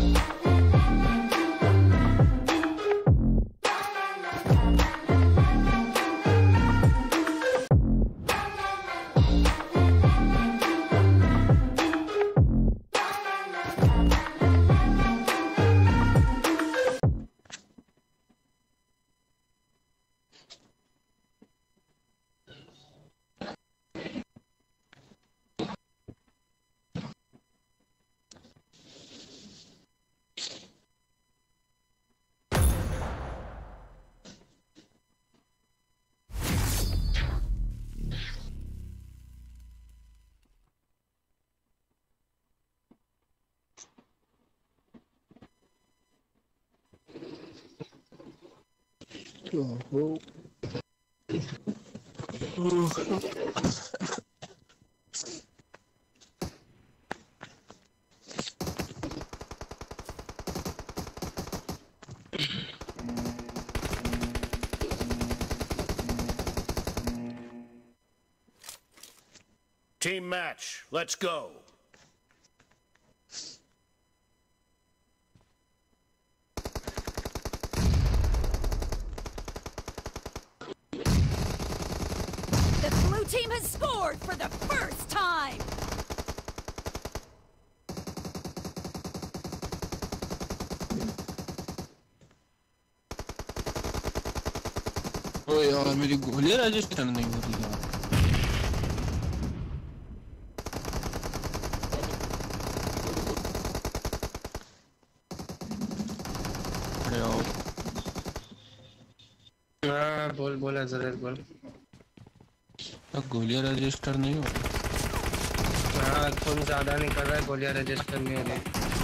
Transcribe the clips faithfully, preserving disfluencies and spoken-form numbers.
Oh. Team match, let's go. The blue team has scored for the first time. Oh यार मेरी गोलियां register नहीं हो रही यार। अरे आओ। हाँ बोल बोला जरूर बोल। तो गोलियां रजिस्टर नहीं हो। हाँ खून ज्यादा निकल रहा है, गोलियां रजिस्टर नहीं हो रही।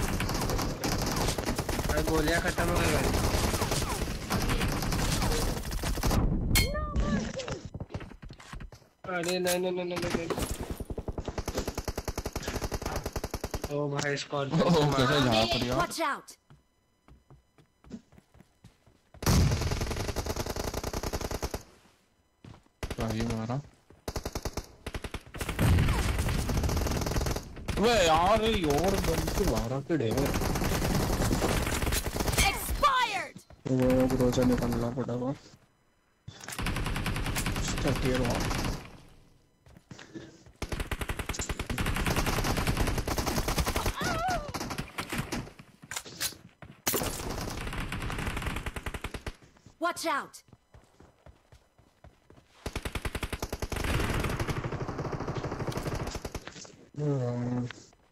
अरे गोलियां खत्म हो गई। अरे नहीं नहीं नहीं नहीं नहीं। ओ भाई स्क्वाड कैसे जा पर यार। Watch out. भाई मारा। वे यार यार बंद से बाहर के ढेर। Expired. वो ग्रोजा निकलना पड़ेगा। स्टार्टियर वाला। Watch out. Hmm.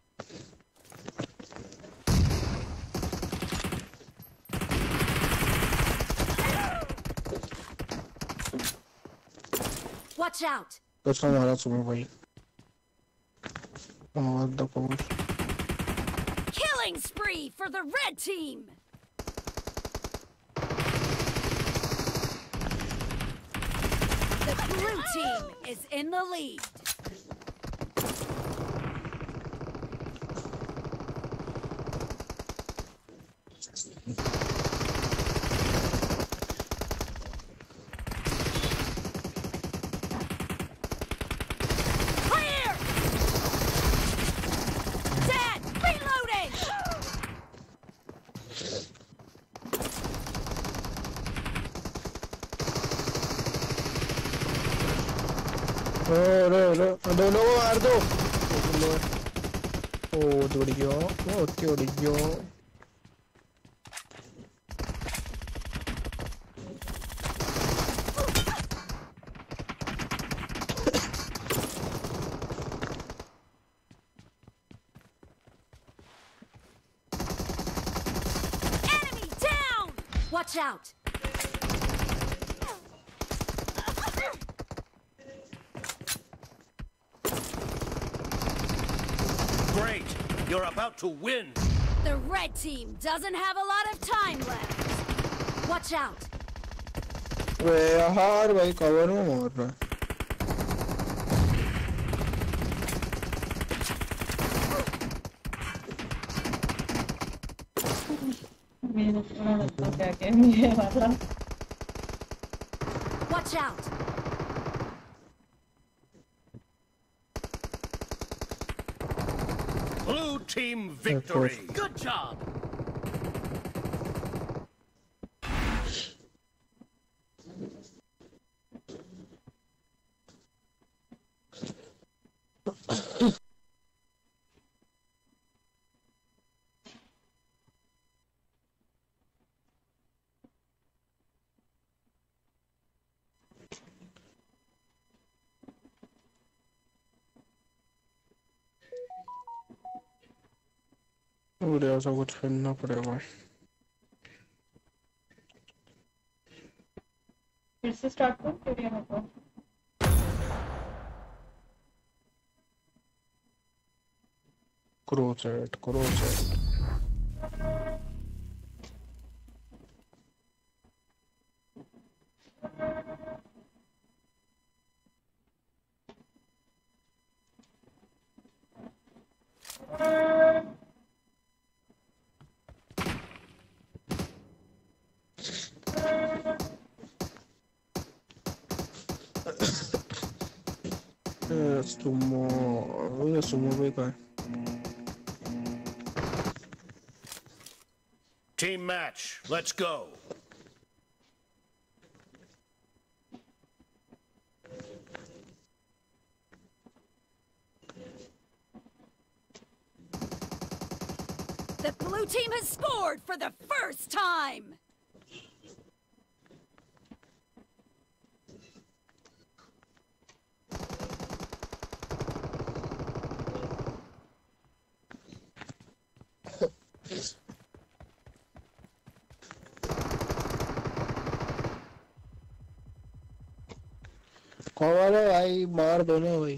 Watch out. That's not how that's moving. Oh, the post. Killing spree for the red team. The blue team is in the lead. Clear! Dead! Reloading! Oh, no, no, no, no, Ardo. Oh, the video. Oh, the video. Enemy down! Watch out! Great, you're about to win. The red team doesn't have a lot of time left. Watch out! वे यार भाई cover में मार रहा है। मेरे को लगता क्या कहनी है वाला। Watch out! Blue team victory. Good job. और ऐसा कुछ करना पड़ेगा। फिर से स्टार्ट करो फिर यहाँ पर क्रोचेट क्रोचेट सुमो ये सुमो भी का है। Team match. Let's go. The blue team has scored for the first time! कौन वाले भाई मार दो ना भाई।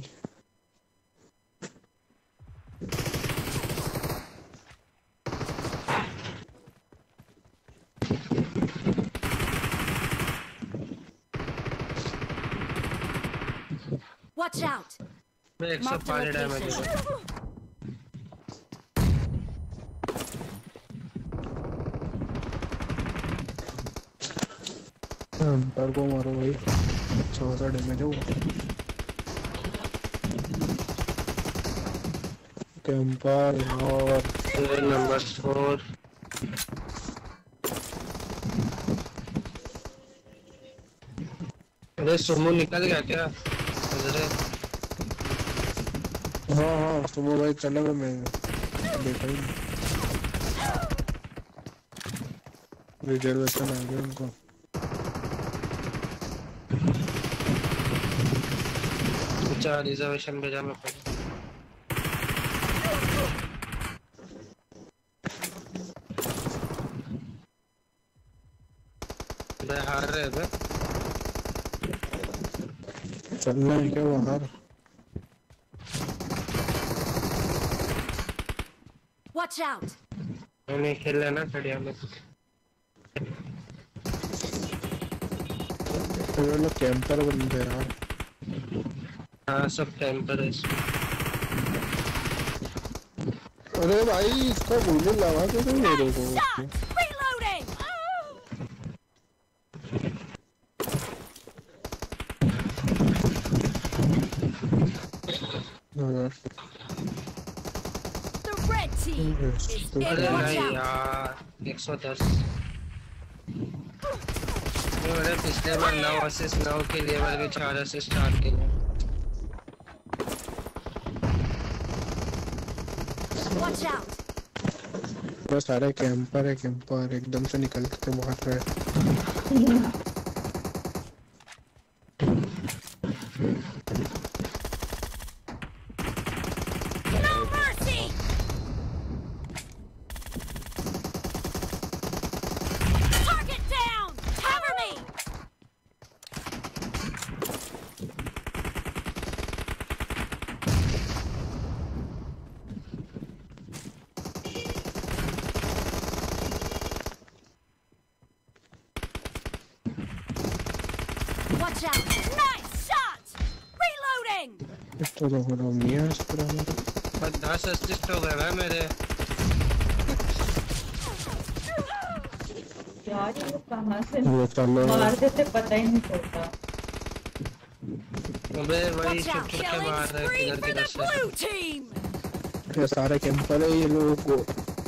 Watch out! मैं एक सौ Mark the पाँच डैमेज location. हुआ। पर को मारो भाई। अच्छा खासा डैमेज है वो। कैंपर और नंबर फोर। अरे सुमो निकल गया क्या? अरे हाँ हाँ सुमो भाई चला गया। मैं देखा ही नहीं। रिजर्वेशन आ गया उनको। अच्छा रिजर्वेशन भेजा मैं पहले। मैं हार रहे थे। चलना है क्या बाहर? Watch out! मैंने खेला ना खड़िया में। ये लोग कैंपर बनते हैं यार। हाँ सब टेम्पर है। अरे भाई इसका गोली लगा के तो मेरे को। Shot! Reloading! The red team is in. अरे Watch नहीं out! यार एक सौ दस। मैंने पिछले बार नौ असिस्ट नौ के लिए बार भी चार असिस्ट चार के लिए। Watch out! बस सारे कैंपर है कैंपर एकदम से निकल के मार रहे हैं। No mercy! Target down! Cover me! Watch out! Nice shot! Reloading! तो तो हो मियां इस तरह मेरे। बस दस असिस्ट हो गए भाई मेरे। यार ये कहाँ से वो चलो मार देते पता ही नहीं चलता। अबे वही Watch छुप out! छुप के Killing मार रहे spree किधर for किधर the से। blue team! ये सारे कैंपर है ये लोगों को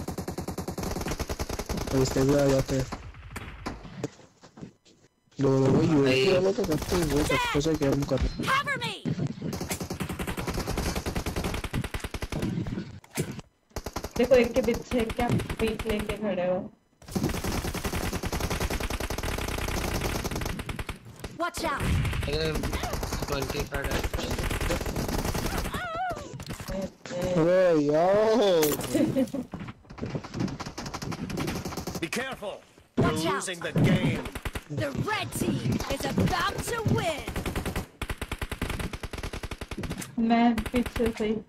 पैसे भी आ जाते हैं। लोग वो यूएसए वालों तो करते हैं वो अच्छे से गेम कर रहे हैं। Cover me! देखो एक के पीछे क्या पीक लेके खड़े हो। Watch out! अरे ट्वेंटी फाइव अबे यार Be careful. You're Watch out. losing the game. The red team is about to win. मैं पीछे से ही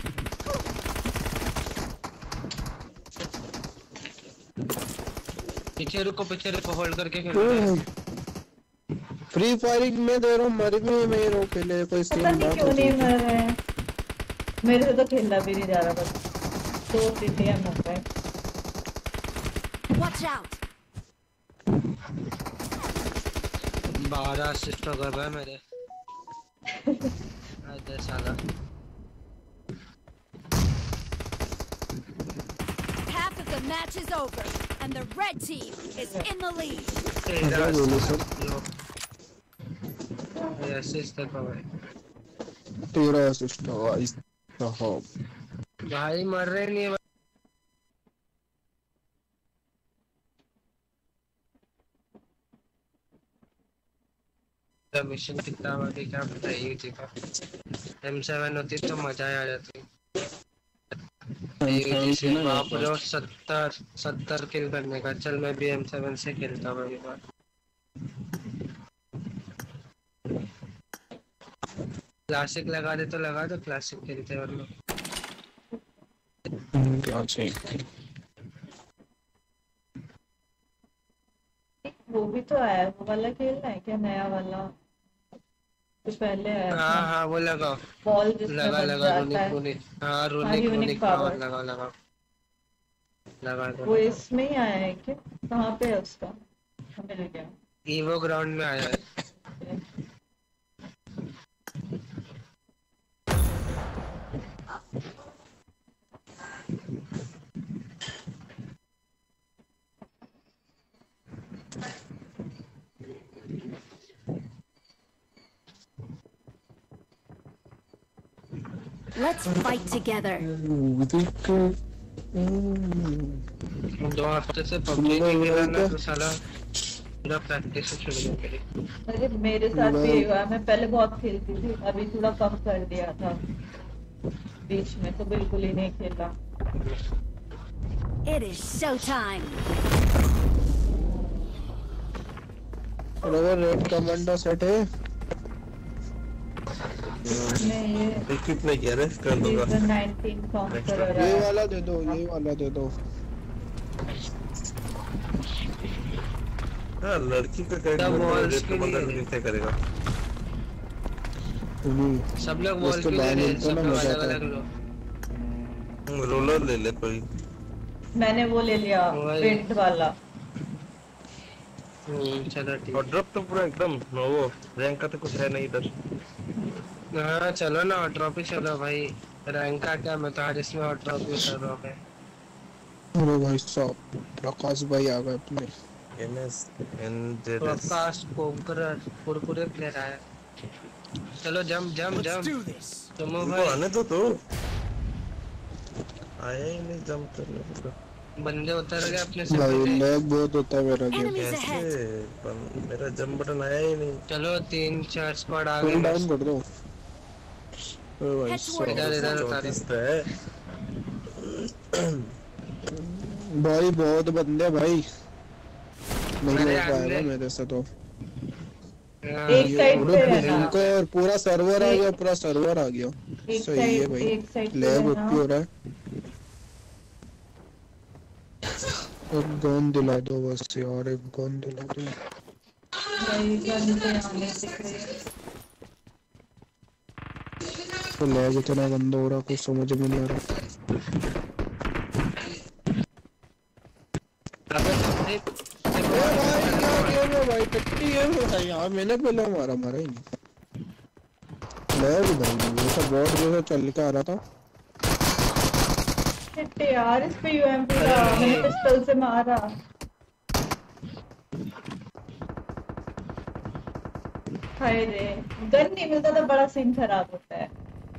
पीछे रुको पीछे रुको होल्ड करके खेलो। फ्री फायरिंग में दे रहा हूँ मर भी नहीं रहा पहले कोई पता सीन नहीं बात क्यों नहीं होती मर रहे हैं। मेरे से तो खेलना भी नहीं जा रहा बस दो सीटियां हो गए। Watch out. बारह असिस्ट हो गए भाई मेरे। अरे साला। Half of the match is over, and the red team is in the lead. तेरह बोलो सर ये असिस्ट तक भाई। तेरा असिस्ट हुआ इस साहब भाई मर रहे नहीं है। मिशन कितना वाली क्या पता है जीता। एम सेवन होती तो मजा आ जाती। बाप रे सत्तर सत्तर किल करने का। चल मैं भी एम सेवन से खेलता हूँ एक बार। क्लासिक लगा दे तो लगा दो क्लासिक खेलते हैं वरना। क्या चाहिए वो भी तो आया वो वाला खेलना है क्या नया वाला तो पहले आया था। हाँ हाँ वो लगाओ बॉल जिसमें लगा बच लगा जाता रूनिक है। रूनिक हाँ हाँ, runic unique runic power. Power लगा लगा लगा दो। वो इसमें ही आया है क्या कहाँ पे है उसका मिल गया। ईवो ग्राउंड में आया है। Let's fight together. दो हफ्ते से पबजी नहीं खेला ना तो साला पूरा प्रैक्टिस शुरू कर दी। अरे मेरे साथ भी यही हुआ मैं पहले बहुत खेलती थी अभी थोड़ा कम कर दिया था बीच में तो बिल्कुल ही नहीं खेला। It is showtime. अगर रेड कमांडो सेट है मैं ये कितने किया रे कर दूंगा। सीजन नाइनटीन कॉम कर रहा ये है। वाला दे दो ये वाला दे दो। हाँ लड़की का सब walls रेड के कमांडर लिए। कैसे करेगा। सब लोग वॉल उसके के बाद लिए मिलता सब ना लोग मजा अलग आता है। अलग लो। रोलर ले ले कोई। मैंने वो ले लिया वही। प्रिंट वाला। हम्म, चलो ठीक और ड्रॉप तो पूरा एकदम वो रैंक का तो कुछ है नहीं इधर। हाँ चलो ना ट्रॉफी चलो भाई। रैंक का क्या मैं तो हर इसमें और ट्रॉफी कर रहा हूँ। अरे भाई साहब प्रकाश भाई आ गए अपने। एनएस एनजेडएस प्रकाश कोकरर कुरकुरे प्लेयर आया। चलो jump jump Let's jump do this. तुम उनको भाई आने दो तो आया ही नहीं जंप करने को। बंदे उतर गए अपने से भाई पहले। लैग बहुत होता है मेरा गेम। Enemies कैसे ahead. बन- मेरा जंप बटन आया ही नहीं। चलो तीन चार स्क्वाड आ फुल गए डाउन कर दो। अरे भाई Head साहब इधर इधर उतारो। चौंतीस तो है। भाई बहुत बंदे भाई नहीं अरे हो पाएगा हमने- मेरे से तो। हाँ, एक साइड पूरे पे है ना इनको और पूरा सर्वर आ गया पूरा सर्वर आ गया। एक सही है साइड भाई एक साइड पे लैग है ओपी हो ना रहा है। एक गन दिला दो बस यार एक गन दिला दो। भाई गन तो यहाँ नहीं दिख रही है। तो लैग इतना गंदा हो रहा कुछ समझ में नहीं आ रहा। अबे अरे, ए भाई क्या गेम है भाई टट्टी गेम है भाई यार मैंने पहले मारा मारा ही नहीं। लैग भाई जैसा बॉट जैसा चल के आ रहा था। शिट यार इस पे यूएमपी था मैंने पिस्टल से मारा। हाय रे गन नहीं मिलता तो बड़ा सीन खराब होता है।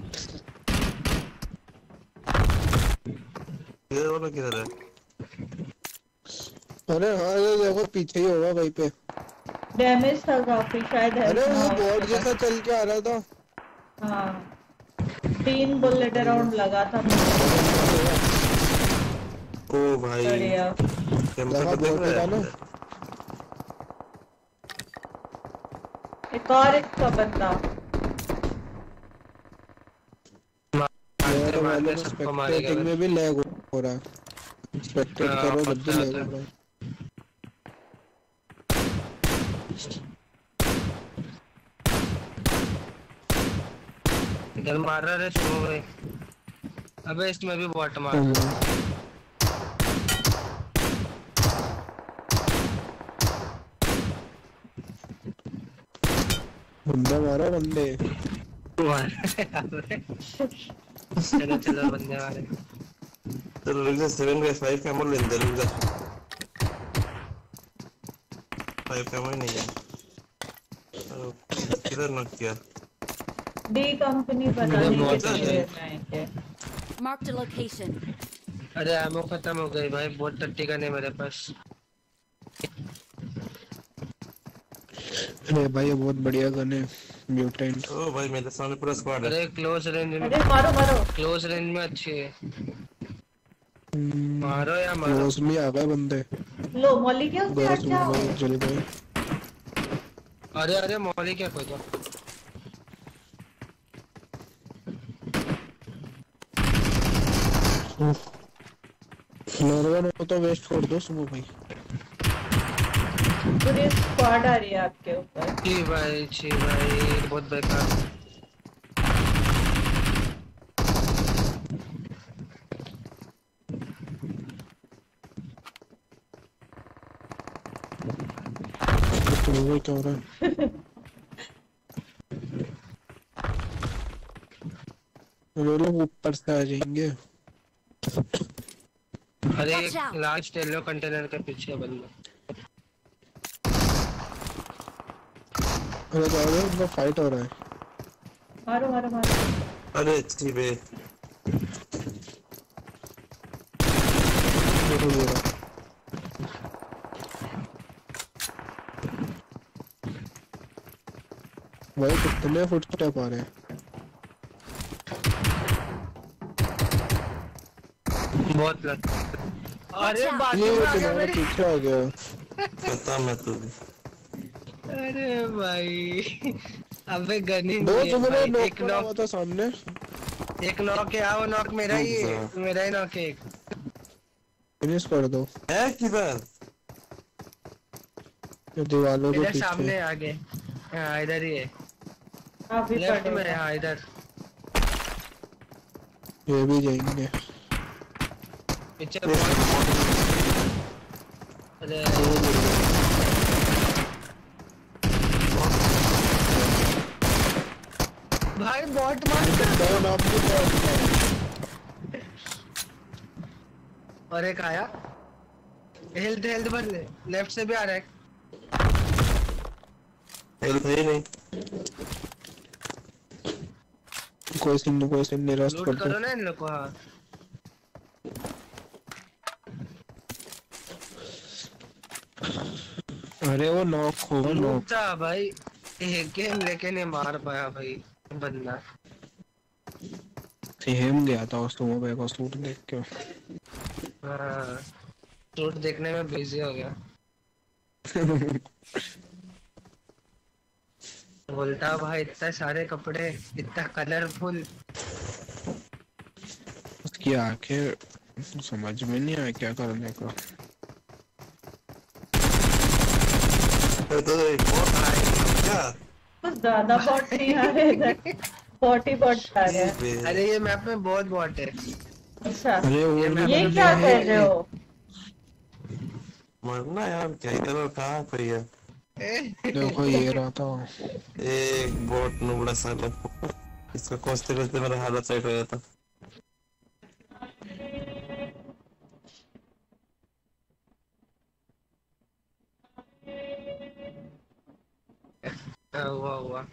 ये वाला किधर है। अरे हाँ ये देखो पीछे ही होगा वहीं पे। डैमेज था काफी शायद है अरे वो बॉट जैसा चल के आ रहा था। हाँ तीन बुलेट राउंड लगा था मुझे। ओ भाई बढ़िया। कैंपर लगा को देख बोटे का रहा ना। है। एक और इसका बंदा मारते मेरे वाले मारते में सबको मारेगा स्पेक्टेटिंग में भी लैग हो रहा है। स्पेक्टेट हाँ, करो जब भी होता लैग होता हो रहा है। इधर मार रहा है सुनो भाई। अबे इसमें भी बॉट मार रहा है। हम्म। बंदा मारा बंदे। मार चलो चलो बंदे मारे। चलो रुक जा सेवन का फाइव का मोड़ लेंगे रुक जा फाइव का मोड़ नहीं है ओके किधर नॉक किया डी कंपनी पता मुझे नहीं बहुत कितनी अच्छा देर में आएंगे। Marked a location. अरे एमो खत्म हो गई भाई, बहुत टट्टी का नहीं मेरे पास। अरे भाई ये बहुत बढ़िया गन है म्यूटेंट। ओ भाई मेरे सामने पूरा स्क्वाड है अरे क्लोज रेंज में, अरे मारो मारो। क्लोज रेंज में अच्छी है। मारो या मारो। क्लोज में आ गए बंदे। लो मौली के उससे हट बस उड़ जाओ। गए जल गए। अरे अरे मौली क्या खोजा। नॉर्मल हो तो वेस्ट कर दो सुबह भाई। पूरी स्क्वाड आ रही है आपके ऊपर। छी भाई छी भाई बहुत बेकार। सुबह क्या हो रहा है? वो लोग ऊपर से आ जाएंगे। अरे Watch out. लार्ज टेलो कंटेनर के पीछे बंदा। अरे जा रहे उनका फाइट हो रहा है। मारो मारो मारो। अरे अच्छी बे देखो ये रहा। भाई कितने फुटस्टेप आ रहे हैं। बहुत लग। अरे out. बाजू ये में आ गया तुम्हारे मेरे। पीछे आ गया। पता मैं तू अरे भाई अबे गनी दो नहीं है तुमने भाई। नॉक एक करा हुआ नॉक था सामने। एक नॉक है। वो नॉक मेरा ही है, मेरा ही नॉक है एक। फिनिश कर दो। है किधर ये दीवालों के इधर पीछे। सामने आगे। हाँ इधर ही है, अभी लेफ्ट में। पड़ेगा। हाँ इधर ये भी जाएंगे। पीछे बहुत। अरे भाई बॉट मार। डाउन आप भी डाउन। और एक आया। हेल्थ हेल्थ भर ले, लेफ्ट से भी आ रहा है। हेल्थ है ही नहीं कोई सीन नहीं कोई सीन नहीं रस्ट लूट कर दो। करो ना इन लोग को। हाँ अरे वो नॉक होगा नॉक। लूट था भाई। एक गेम लेके नहीं मार पाया भाई बंदा। सेम गया था उस तुम पे को सूट देख के। हाँ सूट देखने में बिजी हो गया। बोलता भाई इतना सारे कपड़े, इतना कलरफुल। उसकी आंखें समझ में नहीं आया क्या करने का। तो एक और क्या कुछ ज्यादा बॉट नहीं आ रहे इधर। बॉट ही बॉट आ रहे हैं। बे अरे ये मैप में बहुत बॉट है। अच्छा अरे वो ये मैं ये मतलब क्या ये- कर रहे हो? मरना यार क्या इधर कहाँ पे है देखो ये रहा था। एक बोट नुबड़ा साला इसको कोसते कोसते मेरा हालत साइड हो जाता। हाँ, हुआ हुआ।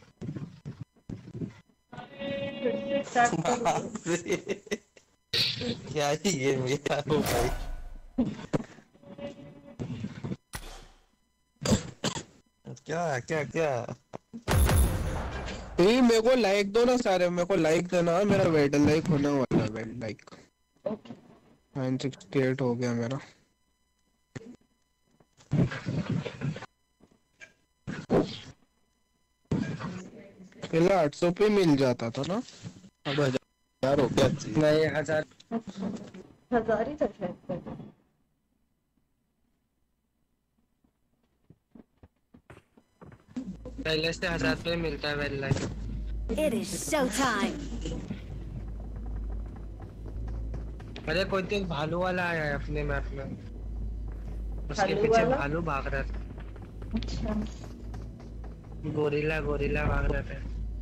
फिर से स्टार्ट करो। बाप रे, क्या ही गेम यार वो भाई। क्या क्या क्या ये मेरे को लाइक दो ना सारे, मेरे को लाइक देना, मेरा वेट लाइक होने वाला है, wait like okay. Nine sixty eight हो गया मेरा। पहले आठ सौ पे मिल जाता था ना, अब हजार हो गया। नहीं हजार हजार ही था शायद पहले। पहले से हजार पे मिलता है well like. It is showtime. अरे कोई तो एक भालू वाला आया है अपने मैप में, उसके भालू पीछे वाला? भालू भाग रहा था। अच्छा। गोरिल्ला गोरिल्ला भाग रहा था।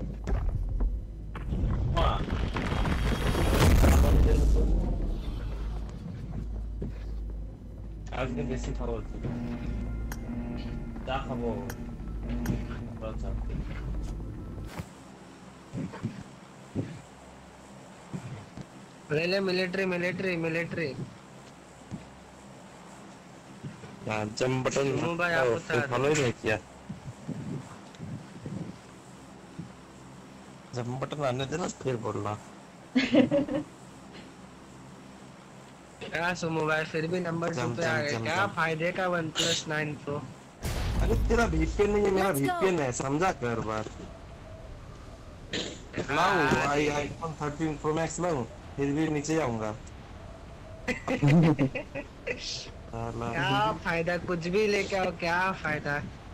आज के बेसी खाओ जा खाबो अच्छा ले ले मिलिट्री मिलिट्री मिलिट्री। हां जंप बटन मुंह भाई आप उतार फॉलो ही नहीं किया। जंप बटन आने देना फिर बोलना। क्या सुमो भाई फिर भी नंबर टू पे आ गए, क्या फायदे का वन प्लस नाइन प्रो। अरे तेरा वीपीएन नहीं है, मेरा Let's go. वीपीएन है, समझा कर बार। लाओ आई आईफोन थर्टीन प्रो मैक्स लाओ, फिर भी नीचे आऊंगा। क्या फायदा, कुछ भी लेके आओ, क्या फायदा।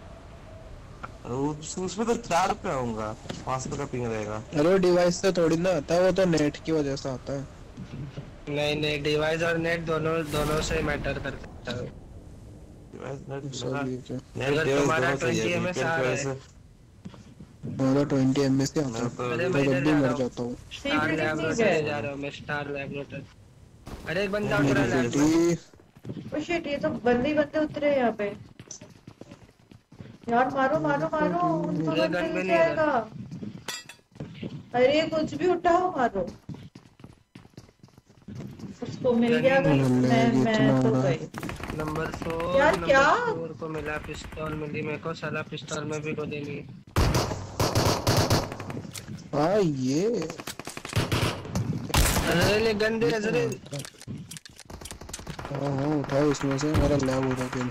उस उसमें तो चार पे आऊंगा, पाँच पे का पिंग रहेगा। अरे डिवाइस से थोड़ी ना आता है, वो तो नेट की वजह से आता है। नहीं नहीं, डिवाइस और नेट दोनों दोनों से मैटर करता है। डिवाइस नेट सभी के अगर तुम्हारा ट्वेंटी एम एस आ रहा है, मेरा ट्वेंटी एमएस का आता है, अरे मैं मैं जब इधर भी जा मर रहा हूँ, जाता हूँ। स्टार लैबोरेटरी जा रहा हूँ मैं, स्टार लैबोरेटरी। अरे एक बंदा उतरा लैब में। बेटी ओ शिट, ये तो बंदे ही बंदे उतरे हैं यहाँ पे। यार मारो मारो मारो, उनको मुझे बंदे गन भी नहीं नहीं है। जाएगा। अरे कुछ भी उठाओ मारो। उसको मिल गया अगर, मैं मैं तो गई। नंबर फोर यार नंबर क्या? फोर को मिला पिस्तौल, मिली मेरे को, साला पिस्तौल में भी को देनी। हाँ ये अरे ले गन दे अरे। हाँ हाँ उठाओ इसमें से, मेरा लैब हो रहा है।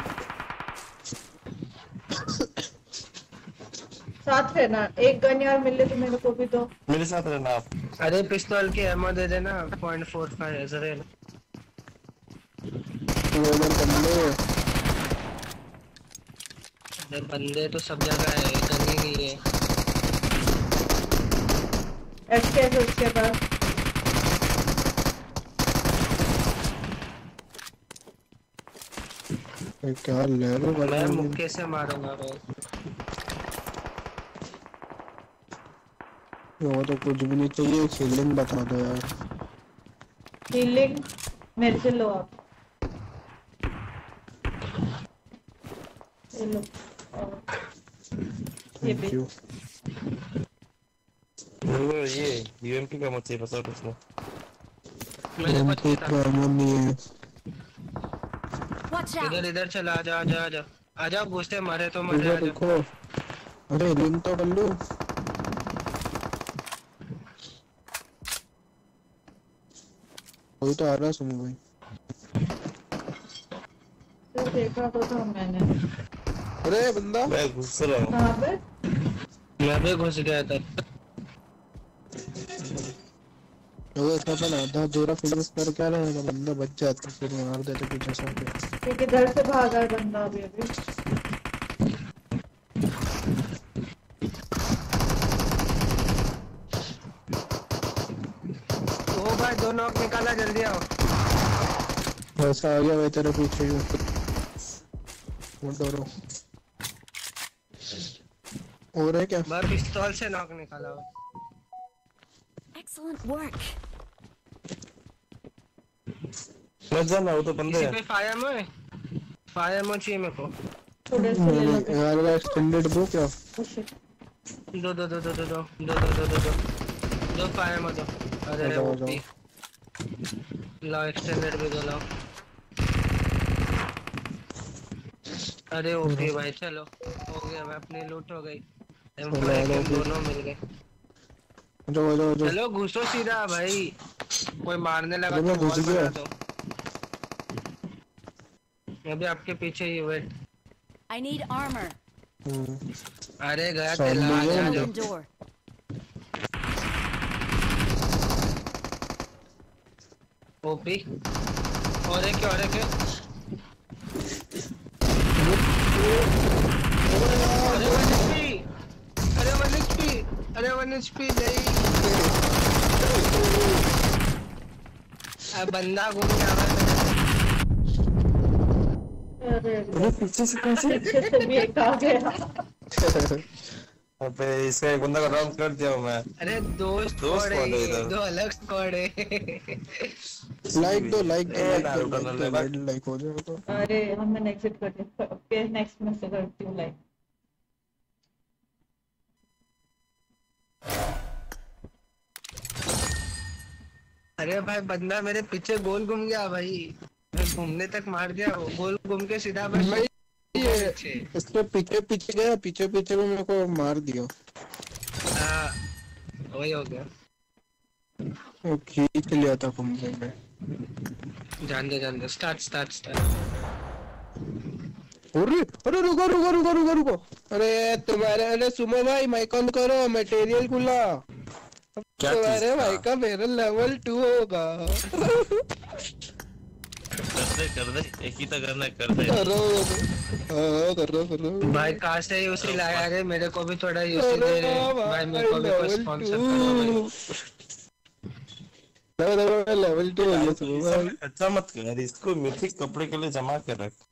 साथ रहना, एक गन यार मिले तो मेरे को भी दो। मेरे साथ रहना आप। अरे पिस्तौल की एमो दे देना, पॉइंट फोर फाइव जरे। रोलर बंदे अरे बंदे तो सब जगह है, गन ही नहीं है। एसकेएस उसके पास। ये क्या लैब है मैं मुक्के से मारूंगा भाई। वो तो कुछ भी नहीं चाहिए, हीलिंग बता दो यार। हीलिंग मेरे से लो आप। ये लो। और ये भी। Thank you. वो ये यूएमपी का मत चाहिए, बता कुछ ना। मैंने एम कुछ पी नहीं था। नहीं है। Watch out. इधर इधर चला, आजा आजा आजा आजा, घुसते मारे तो मरे, इधर आजा। देखो, अरे हीलिंग तो कर लो। कोई तो आ रहा है सुनो भाई। तो देखा तो था मैंने। अरे बंदा मैं घुस रहा हूँ। कहाँ पे? मैं भी घुस गया था। वो इसका अपन आधा जोरा फिनिश कर क्या रहा है, बंदा बच जाता फिर मार देते पीछे से आके। क्योंकि घर से भागा है बंदा अभी अभी। ओ भाई दो नॉक निकाला, जल्दी आओ। ऐसा आ गया भाई तेरे पीछे ही। मत डरो। और है क्या? मैं पिस्तौल से नॉक निकाला। Excellent work. मैं जाना, वो तो बंदे किसी हैं। पे फायर में फायर में चाहिए मेरे को। थोड़े से ले लो। यार वो एक्सटेंडेड दो क्या? Oh shit. दो दो दो दो दो दो दो दो दो दो दो दो फायर में दो। अरे जाओ, ओपी लाओ, एक्सटेंडेड भी दो लाओ। अरे ओपी भाई, चलो हो गया भाई, अपनी लूट हो गई। एम फोर ए के दोनों मिल गए। जाओ जाओ जाओ। चलो घुसो सीधा भाई, कोई मारने लगा अरे तो मैं घुस वॉल गया। बना दो। मैं भी आपके पीछे ही वेट। I need armor. अरे गया सामने तेला ही है आ Open जाओ। door. ओपी और एक और एक अरे वन एचपी, अरे वन एचपी, अरे वन एचपी नहीं। अब बंदा घूम के आ रहा है। अरे अरे पीछे से कैसे? पीछे से भी एक आ गया। अबे इसका एक बंदा का राउंड कर दिया हूँ मैं। अरे दो दो स्क्वाड squad है है, इधर। दो अलग स्क्वाड है। लाइक दो लाइक दो ए, लाइक दो नारुतो लाइक ने दो लगा। लाइक हो जाएगा तो। अरे हम मैं एग्जिट कर दिया, फिर नेक्स्ट में से करती हूँ लाइक। अरे भाई बंदा मेरे पीछे गोल घूम गया भाई, मैं घूमने तक मार दिया, वो गोल घूम के सीधा मैं भाई ये पीछे। इसके पीछे पीछे गया, पीछे पीछे में मेरे को मार दिया। हाँ वही हो गया। वो खींच लिया था घूमने में। जान दे जान दे, स्टार्ट स्टार्ट स्टार्ट। अरे अरे रुको रुको रुको रुको रुको। अरे तुम्हारे, अरे सुमो भाई माइक ऑन करो, मटेरियल खुला। क्या तुम्हारे चीज़ भाई का? का मेरा लेवल टू होगा। कर दे कर दे, एक ही तो करना है, कर दे। करो हाँ करो करो। भाई कहाँ से यूसी लाया रे, मेरे को भी थोड़ा यूसी अरे दे रे वाह भाई, मेरे को भी कोई लेवल स्पॉन्सर करो भाई। टू लेवल टू हो गया सुमो भाई। अच्छा मत कर, इसको मिथिक कपड़े के लिए जमा कर रख।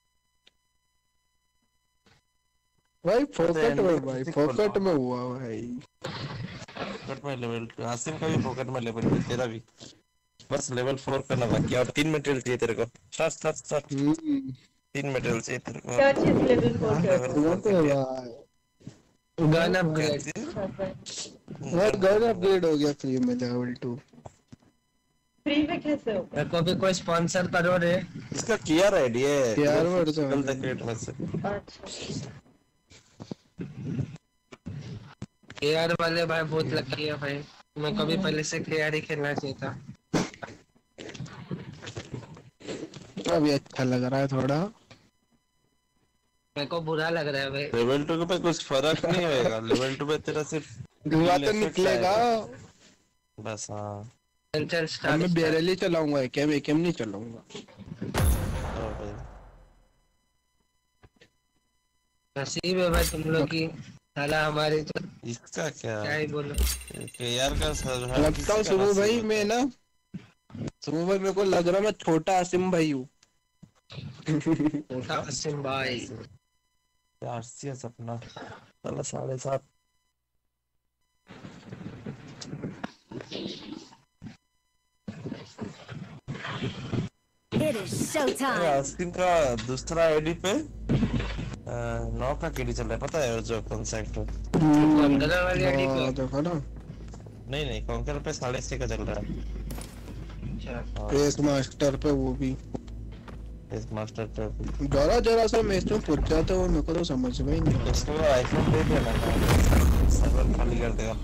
भाई फोकट में, भाई फोकट में हुआ भाई। फोकट में लेवल टू, आसिम का भी फोकट में लेवल टू, तेरा भी बस लेवल फोर करना बाकी है। और तीन मटेरियल चाहिए तेरे को। Start start start. तीन मटेरियल चाहिए तेरे को। क्या चीज लेवल फोर लेवल कर फोर कर दिया। गन अपग्रेड, भाई गन अपग्रेड हो गया फ्री में लेवल टू। फ्री में कैसे हो? मेरे को भी कोई स्पॉन्सर करो रे। इसका किया रेडी है यार वर्ड से कल तक क्रेट में से। अच्छा केआर वाले भाई बहुत लकी है भाई, मैं कभी पहले से केआर ही खेलना चाहिए था। अभी अच्छा लग रहा है थोड़ा। मेरे को बुरा लग रहा है भाई। लेवल टू के पे कुछ फर्क नहीं होएगा। लेवल टू पे तेरा सिर्फ धुआं तो निकलेगा बस। हाँ चल चल अब स्टार्ट मैं स्टार्ट। बेरली चलाऊंगा, एकेम एकेम नहीं चलाऊंगा। हाँ भाई। नसीब है भाई तुम लोग की, साला हमारी तो इसका क्या क्या ही बोलो। यार का सर लगता हूँ सुबह भाई मैं ना, सुबह भाई मेरे को लग रहा मैं छोटा आसिम भाई हूँ। छोटा आसिम भाई आरसीएस अपना साला साढ़े सात। It is showtime. आसिम का दूसरा आईडी पे नौ का केडी चल रहा है, पता है जो कौन सा एक्टर? कंकरा वाली आईडी हाँ, पे। देखो ना नहीं नहीं कॉन्कर पे साढ़े छह का चल रहा है। अच्छा रेस मास्टर पे वो भी इस मास्टर पे जरा जरा सा मैच में पूछ जाते हो, मेरे को तो समझ में ही नहीं। इसको आईफोन दे देना, सर्वर खाली कर देगा।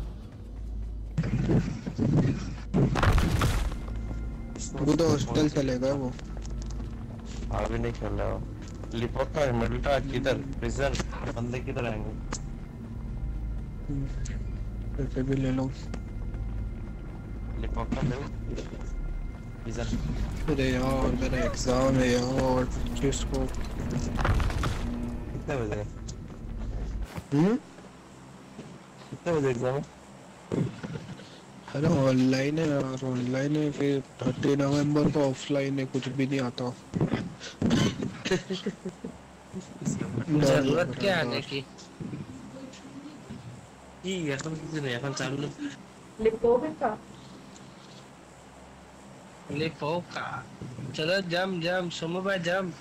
वो तो हॉस्टल चलेगा वो। अभी नहीं खेल रहा हो। लिपोका मिलटा किधर प्रिजन बंदे किधर आएंगे? फिर भी ले लो। लिपोका ले प्रिजन। अरे यार मेरा एग्जाम है यार पच्चीस को। कितने बजे? हम्म कितने बजे एग्जाम है? अरे ऑनलाइन है यार, ऑनलाइन है, फिर थर्टी नवंबर को ऑफलाइन है, कुछ भी नहीं आता। जरूरत क्या आने की? ठीक है हम किसी नहीं अपन चालू लिपोगे का लिपोका। चलो जम जम सुमो भाई जम।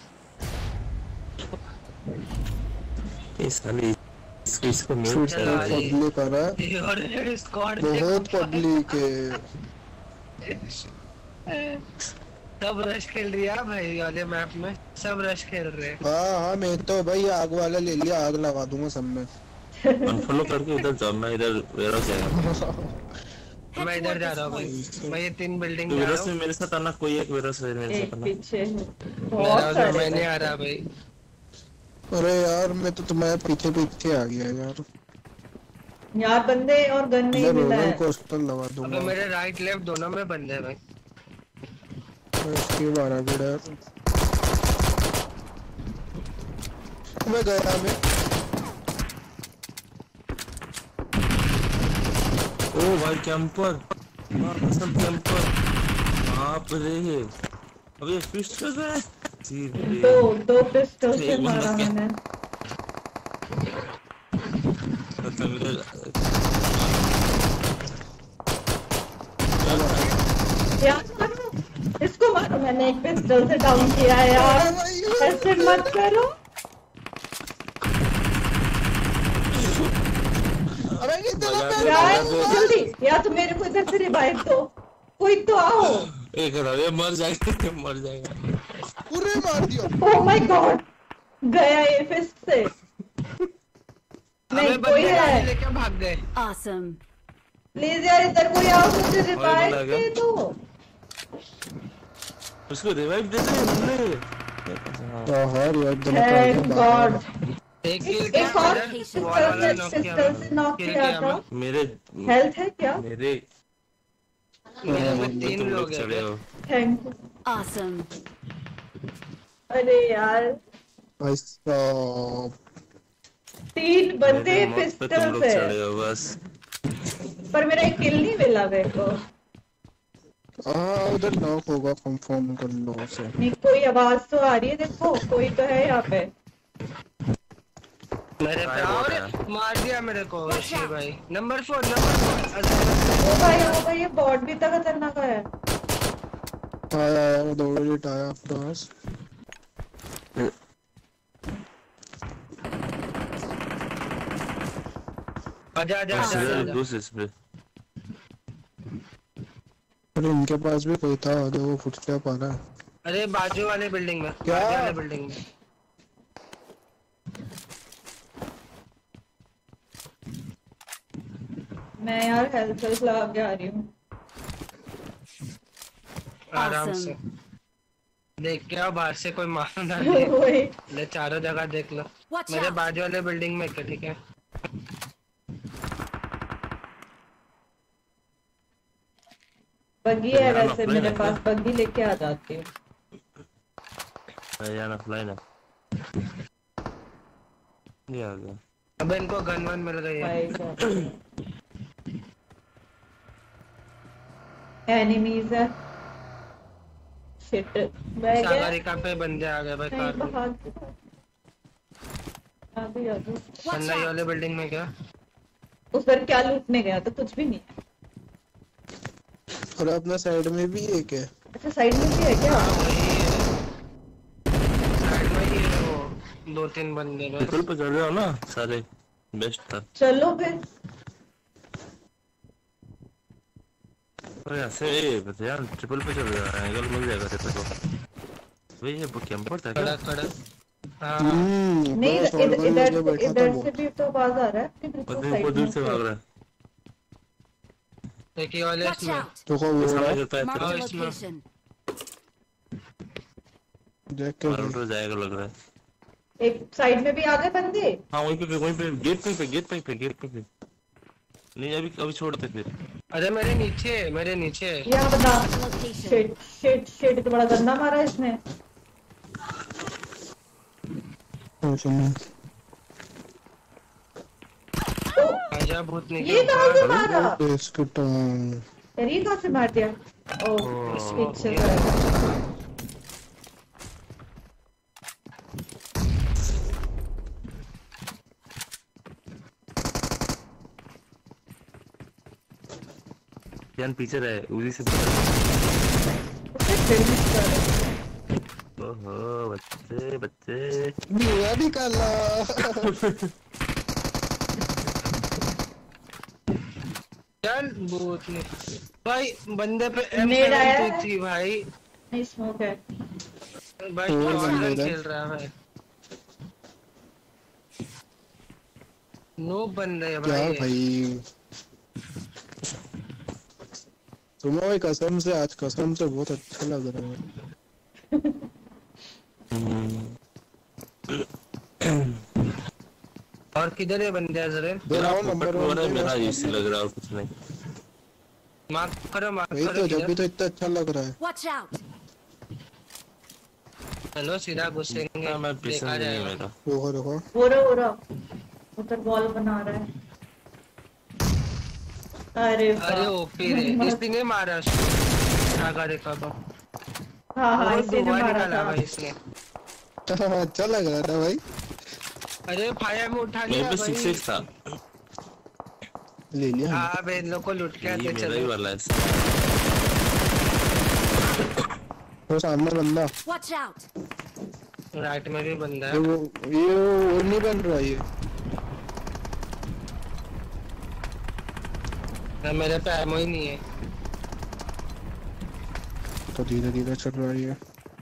इस साली इसको इसको म्यूट फिर कर तो रहा है। पब्लिक आ रहा है, और स्क्वाड बहुत पब्लिक है। सब रश खेल रही है भाई वाले मैप में, सब रश खेल रहे हैं। हाँ हाँ मैं तो भाई आग वाला ले लिया, आग लगा दूंगा सब में। अनफॉलो करके उधर जाओ, मैं इधर वेयरहाउस जाएगा। Head मैं इधर toward जा this रहा हूँ point. भाई, मैं ये तीन बिल्डिंग तो जा रहा वेयरहाउस में हूँ। मेरे साथ आना, कोई एक वेयरहाउस है मेरे एक साथ आना। पीछे है, मेरा बहुत में सारे मैं नहीं आ बंदे। रहा भाई। अरे यार मैं तो तुम्हारे पीछे पीछे आ गया यार। यार बंदे और गन नहीं मैं मिला रोलर है। कोस्टर लगा अबे दूंगा। मेरे राइट लेफ्ट दोनों में बंदे हैं भाई। मैं इसके बारह बिड़ा है। मैं गया मैं। ओ भाई कैंपर, मार कसम कैंपर, बाप रे। अबे फिस्ट कर रहा है जी रे। दो दो पिस्टल से एक बंदा मारा क्या मैंने। मतलब मेरे यार मारो, इसको मारो, मैंने एक पिस्टल से डाउन किया है यार, ऐसे मत करो। अरे ये तो मजा मैं दे, यार मजा दे। जल्दी, या तो मेरे को इधर से रिवाइव दो, कोई तो आओ। एक रवे मर जाएगा, मर जाएगा। पूरे मार दियो। ओह माय गॉड, गया ये फिस्ट से। अबे नहीं कोई बंदे गाड़ी है, लेके भाग गए। Awesome. प्लीज यार इधर कोई आओ, मुझे और रिवाइव बंदा दे गया। दो। उसको रिवाइव दे दे हमने। हाँ यार दोनों का थैंक गॉड। एक किल एक किया और इधर, पिस्टल वॉल वाला से नॉक किया पिस्टल से नॉक किल किया किया था। मैं। मेरे हेल्थ है क्या? मेरे मेरे में तुम तीन लोग लोग चढ़े हैं। हो। Thank you. Awesome. अरे यार भाई साहब। तीन बंदे मेरे मौत पे तुम पिस्टल लोग से, चढ़े हो बस। पर मेरा एक किल नहीं मिला मेरे को। हाँ उधर नॉक होगा, कंफर्म कर लो उसे। नहीं कोई आवाज तो आ रही है, देखो कोई तो है यहाँ पे। मेरे पे काय बोल और रहा है? मार दिया मेरे को Watch ऋषि out. भाई। Number four number four. ओ भाई ओ भाई, ये बॉट भी तो खतरनाक है। आया आया दौड़ रिट आया आपके पास। आजा आजा बस आजा इधर आजा। घुस इस पे। अरे इनके पास भी कोई था जो वो फुटस्टेप आ रहा है। अरे बाजू वाले बिल्डिंग में, क्या? बाजू वाले बिल्डिंग में। मैं यार हेल्थ हेल्थ लगा के आ रही हूँ। आराम Awesome. से देख के आओ, बाहर से कोई मार ना दे। वही ले चारों जगह देख लो। Watch मेरे out. बाजू वाले बिल्डिंग में क्या, ठीक है? बग्गी है यार, वैसे offline मेरे है पास, बग्गी लेके आ जाती हूँ। यार ऑफलाइन है। ये आ गया। अब इनको गन वन मिल गई है। भाई साहब एनिमीज है। शिट मैं गया। सागरिका पे बंदे आ गए भाई नहीं कार में। भाग आ गई आ गई। Watch बंदा ये out. वाले बिल्डिंग में क्या? उधर क्या लूटने गया तो कुछ भी नहीं है। और अपना साइड में भी एक है। अच्छा साइड में भी है क्या? हाँ वही है। साइड में ही है वो, दो तीन बंदे बस। ट्रिपल पे चढ़ रहे हो ना सारे, बेस्ट था। चलो फिर। अरे ऐसे ए बस यार, ट्रिपल पे चल रहा है, एंगल मिल जाएगा ट्रिपल को। भाई ये कैंपर था खड़ा क्या? खड़ा। हाँ हम्म नहीं बड़ा शॉट इधर गन इधर लेके बैठा था इधर वो। से भी तो आवाज आ रहा है कि बिल्कुल पता नहीं साइड ऊपर दूर में से भाग रहा है। एक ही वाले Watch इसमें। out. तो को वो सामने रहा करता है Mark तो the इसमें। location. देख के मार उठ जाएगा लग रहा है। एक साइड में भी आ गए बंदे। हाँ वहीं पे वहीं पे गेट पे पे गेट पे पे गेट पे पे नहीं अभी अभी छोड़ते फिर। अरे मेरे नीचे मेरे नीचे। यहाँ बता। Location. शिट शिट शिट, तो बड़ा गंदा मारा इसने। कुछ नहीं। आजा भूत निकल। ये कहाँ से मारा? बिस्किट यार ये कहाँ से मार दिया? ओ पीछे से। ध्यान पीछे रहे उसी से। ओहो बच्चे बच्चे धुआं निकाला। चल भूत ने भाई बंदे पे एम मेरा है। सेवेंटी थी भाई। नहीं स्मोक है। भाई और शॉटगन बंदे खेल रहा है। नो बन रहे क्या भाई। भाई तुम्हें कसम से आज कसम से बहुत अच्छा लग रहा है। और किधर है बंदे जरा? दो राउंड फोकट नंबर में हो वन रहा है, पे मेरा मस्त इसी लग रहा है और कुछ नहीं। मार्क करो मार्क वही करो तो, जब किधर? भी तो इतना अच्छा लग रहा है। Watch out! चलो सीधा घुसेंगे, हाँ, मैं पिसन देखा भी नहीं जाएगा। मेरा। देखो देखो हो रहा हो रहा उधर बॉल बना रहा है। अरे अरे वाह ओपी रे, मस्त। इसने मारा उसको। आगा देखा तो हाँ हाँ और इसी ने धुआं मारा निकाला था। भाई इसने। अच्छा लग रहा था भाई। अरे फायर में उठा मेरे लिया पे भाई। सिक्स सिक्स था। ले लिया हमने। हाँ बे, इन लोग को लूट के ये आते मेरा ही चलो। वाला है। वो सामने बंदा। Watch out! राइट में भी बंदा ये है। वो ये वो नहीं बन रहा ये। ना मेरे पे एमो ही नहीं है। तो धीरे धीरे चल रहा है ये।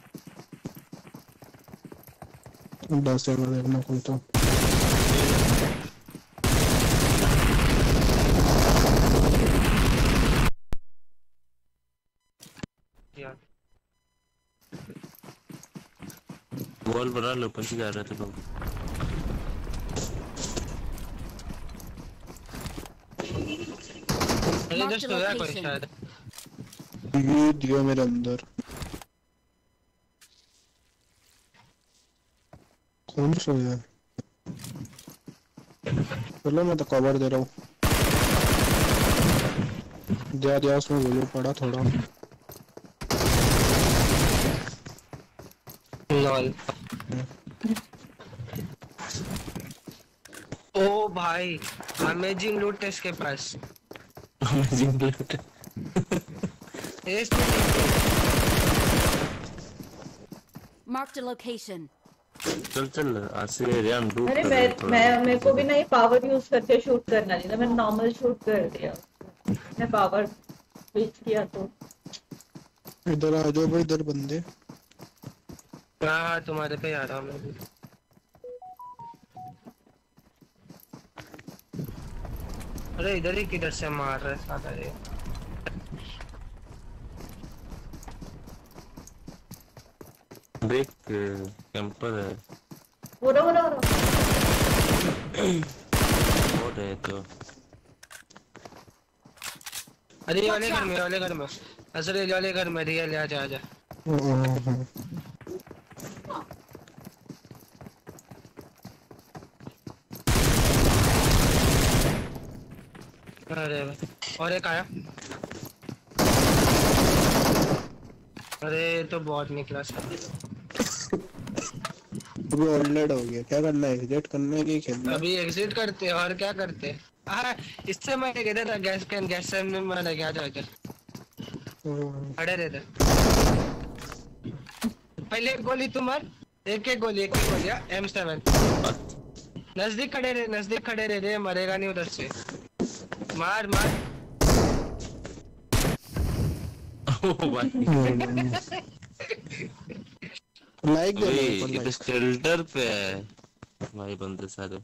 दस से देखना कोई तो। यार बॉल बना लो, ऊपर से जा रहे थे लोग। अरे Mark जस्ट the होया कोई location. शायद। ये दिया मेरे अंदर। कौन सोया है? चलो मैं तो कवर दे रहा हूँ। दिया दिया उसमें गोली पड़ा थोड़ा। लॉल। ओ भाई अमेजिंग लूट है इसके पास। अमेजिंग लूट। इस Marked a location. चल चल आसे रियान लूट अरे कर मैं रहे थोड़ा। मैं मेरे को भी नहीं पावर यूज करके शूट करना नहीं था, मैंने नॉर्मल शूट कर दिया। मैं पावर स्विच किया तो इधर आ जाओ भाई, इधर बंदे। हाँ तुम्हारे पे आ रहा हूँ मैं भी। अरे इधर ही किधर से मार रहा है साला ये। देख कैंपर है। हो रहा हो रहा हो रहा। और है तो अरे ये वाले घर में, ये वाले घर में। असल ये वाले घर में रियल आजा आजा। अरे और एक आया। अरे ये तो बहुत निकला सर। अभी ऑनलाइन हो गया, क्या करना है? एग्जिट करना है कि खेलना है? अभी एग्जिट करते हैं और क्या करते हैं? हाँ इससे मैं कहता था गैस कैन गैस कैन में मैं लगा जाकर खड़े रहते। पहले एक गोली तुम मार, एक एक गोली एक एक गोली एम सेवन। नजदीक खड़े रहे, नजदीक खड़े रहे रे, मरेगा नहीं उधर से। मार मार। ओ भाई लाइक दे अबे ऊपर ये तो लाइक। शेल्टर पे है भाई बंदे सारे।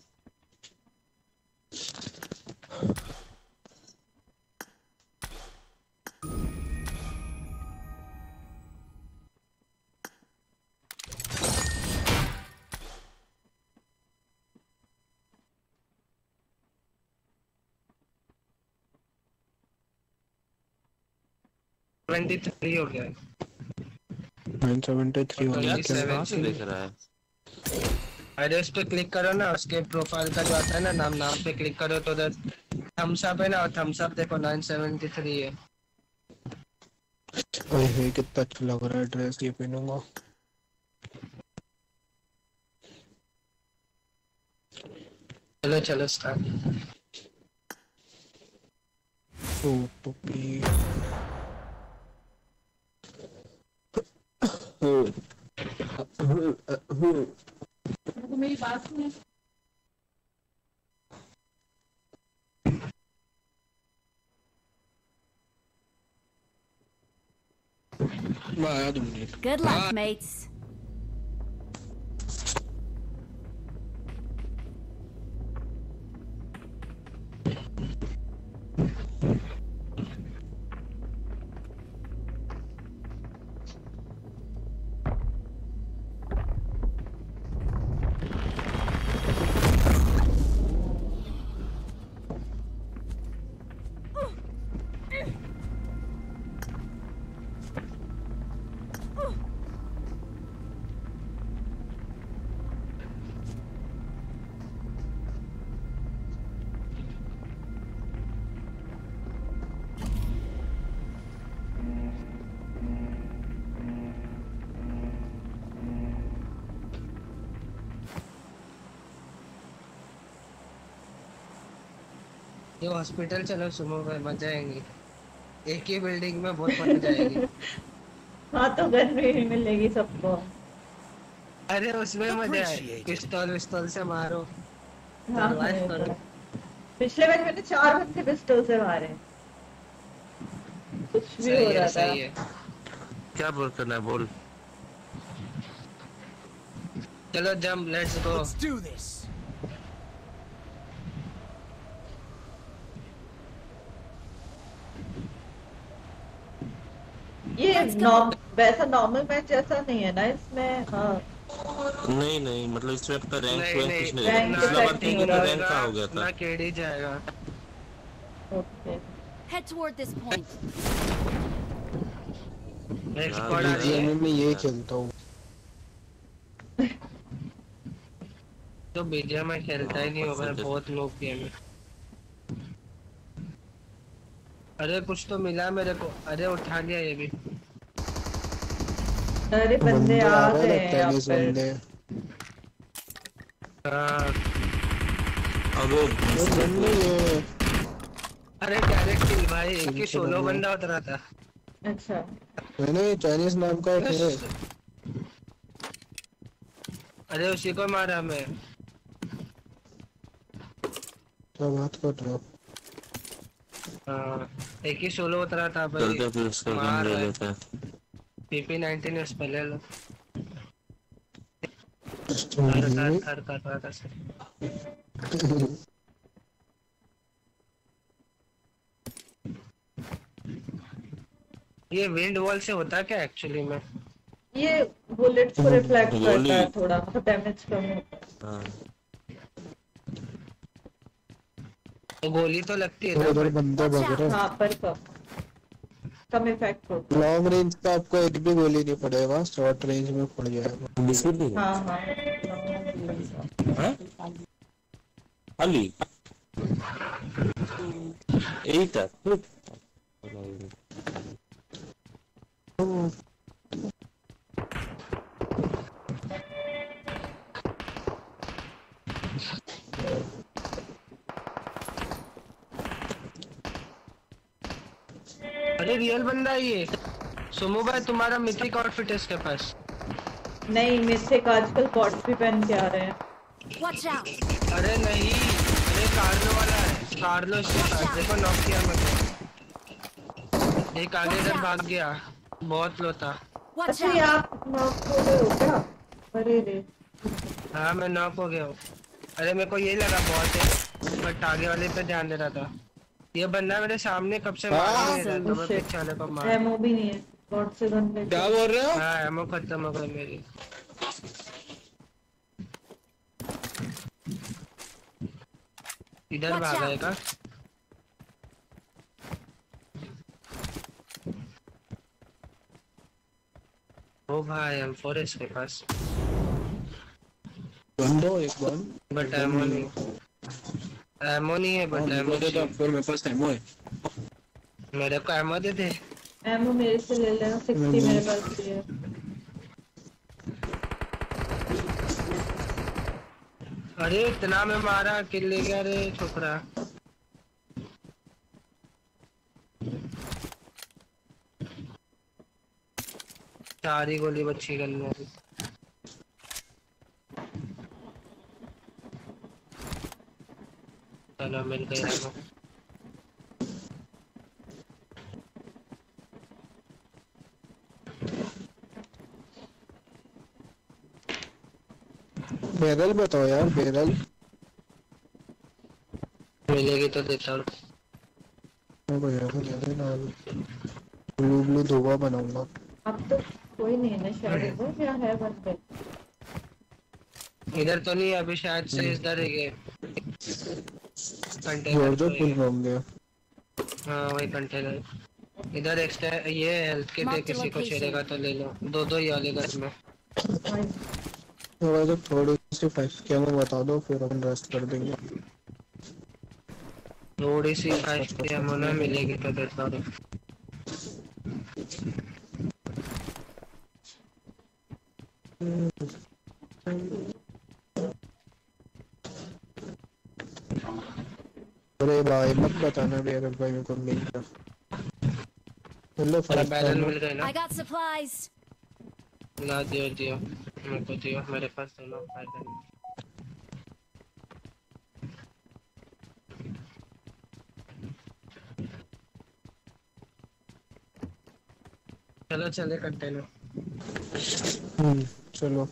ट्वेंटी थ्री हो गया है। नाइन सेवेंटी थ्री हो गया ट्वेंटी क्या? सेवन कहाँ से देख रहा है? अरे उस पे क्लिक करो ना, उसके प्रोफाइल का जो आता है ना नाम, नाम पे क्लिक करो तो उधर थम्स अप है ना, थम्स अप देखो नाइन सेवेंटी थ्री है। ओए हे कितना अच्छा लग रहा है ड्रेस, ये पहनूंगा। चलो चलो स्टार्ट। ओ टोपी। मेरी बात सुने। मैं आया दो मिनट। Good luck, mates. ये हॉस्पिटल चलो सुनो भाई, मजा आएंगी। एक ही बिल्डिंग में बहुत मजा जाएगी। हाँ तो गन भी मिलेगी सबको। अरे उसमें मजा है, Appreciate it. पिस्तौल विस्तौल से मारो, हाँ हाँ, सरवाइव ये तो करो। है। पिछले मैच मैंने चार बंदे पिस्टल से मारे, कुछ भी हो सही है रहा था। सही है। क्या बोल करना है बोल। चलो jump, let's go. Let's do this. ये Let's go. नॉर्म वैसा नॉर्मल मैच जैसा नहीं है ना इसमें। हाँ नहीं नहीं, मतलब इसमें अपना रैंक नहीं वैंक नहीं, कुछ नहीं रैंक है। तो पिछला बार सेट नहीं तीन हो का रहा। रैंक का हो गया था। ना केडी जाएगा। Okay. Head toward this point. Next यार, स्क्वाड आ रही है। बीजीएमआई में यही खेलता हूँ। तो बीजीएमआई खेलता ही नहीं होगा, बहुत लोग गेम है। अरे कुछ तो मिला मेरे को, अरे उठा लिया ये भी। अरे बंदे बंदे आ आ गए गए लगता हैं है यहाँ इस पर। बंदे। हाँ अब वो वो बंदे ये अरे डायरेक्ट किल भाई, एक ही सोलो बंदा उतरा था। अच्छा मैंने चाइनीज नाम का एक है। अरे उसी को मारा मैं। क्या बात कर रहे हो? हाँ एक ही सोलो उतरा था भाई। चलते फिर उसका गन मार ले रहा है। लेते हैं। पीपी नाइनटीन उस पे ले लो। थर स्टोरी थर थर कर रहा था सर। ये विंड वॉल से होता क्या एक्चुअली में? ये बुलेट्स को रिफ्लेक्ट करता है गोली। थोड़ा, मतलब डैमेज कम होता है। हाँ तो गोली तो लगती है तो ना उधर but- बंदे भग रहे हैं। हाँ पर कम कम इफेक्ट होता लॉन्ग रेंज का आपको एक भी गोली नहीं पड़ेगा, शॉर्ट रेंज में पड़ जाएगा। बिस्कुट भी है। है? हाँ हाँ हाँ? अली यही था। अरे रियल बंदा है ये। सुमो भाई तुम्हारा मिथिक आउटफिट है इसके पास। नहीं, मिथिक आजकल कॉट्स भी पहन के आ रहे हैं। Watch out. अरे नहीं, अरे कार्लो वाला है, कार्लो इसके पास। देखो नॉक किया मैं को। एक आगे इधर भाग गया, बहुत लो था। Watch अच्छा ये out. आप नॉक हो गए हो क्या? अरे रे। हाँ मैं नॉक हो गया हूँ। अरे मेरे को ये लगा बहुत है, बट आगे वाले पे ध्यान दे रहा था। ये बंदा मेरे सामने कब से मार ही नहीं रहा था, मैं पीछे वाले को मार। एमओ भी नहीं है, गॉड से गन ले। क्या बोल रहे हो? हाँ एमो खत्म हो गई मेरी। इधर Watch भागा out. है का? ओ भाई एम फोर है इसके पास, बंदो एक बार। बट एमो नहीं। एमो नहीं है बट एमो मुझे तो फिर मेरे पास एमओ है। मेरे को एमो दे दे। एमओ मेरे से ले लेना, सिक्सटी मेरे पास भी है। अरे इतना में मारा, किल ले गया रे छोकरा। चार ही गोली बच्ची गन में अभी। चलो मिल गया एमो। बैरल बताओ यार, बैरल। मिलेगी तो देता हूँ। मैं भैया को दे देना। ब्लू ब्लू धुआं बनाऊंगा। अब तो कोई नहीं है ना शायद, वो क्या है बंदे। इधर तो नहीं है अभी, शायद से इधर ही है कंटेनर। जॉर्जो तो फुल ये- बम गया। हाँ वही कंटेनर। इधर एक्स्ट्रा ये हेल्थ के लिए किसी को छेड़ेगा तो ले लो, दो दो ही वाले घर में। तो वैसे थोड़ी सी फाइव के में बता दो, फिर अपन रेस्ट कर देंगे। थोड़ी सी फाइव की अमोना मिलेगी तो देता हूँ। और अरे भाई मत बताना मेरे भाई मेरे को मिल गया। चलो मेरा फाइट बैरल करना। मिल गया ना। I got supplies. ला दियो दियो मेरे को दियो, मेरे पास दोनों बैरल। चलो चले कंटेनर। हम्म चलो।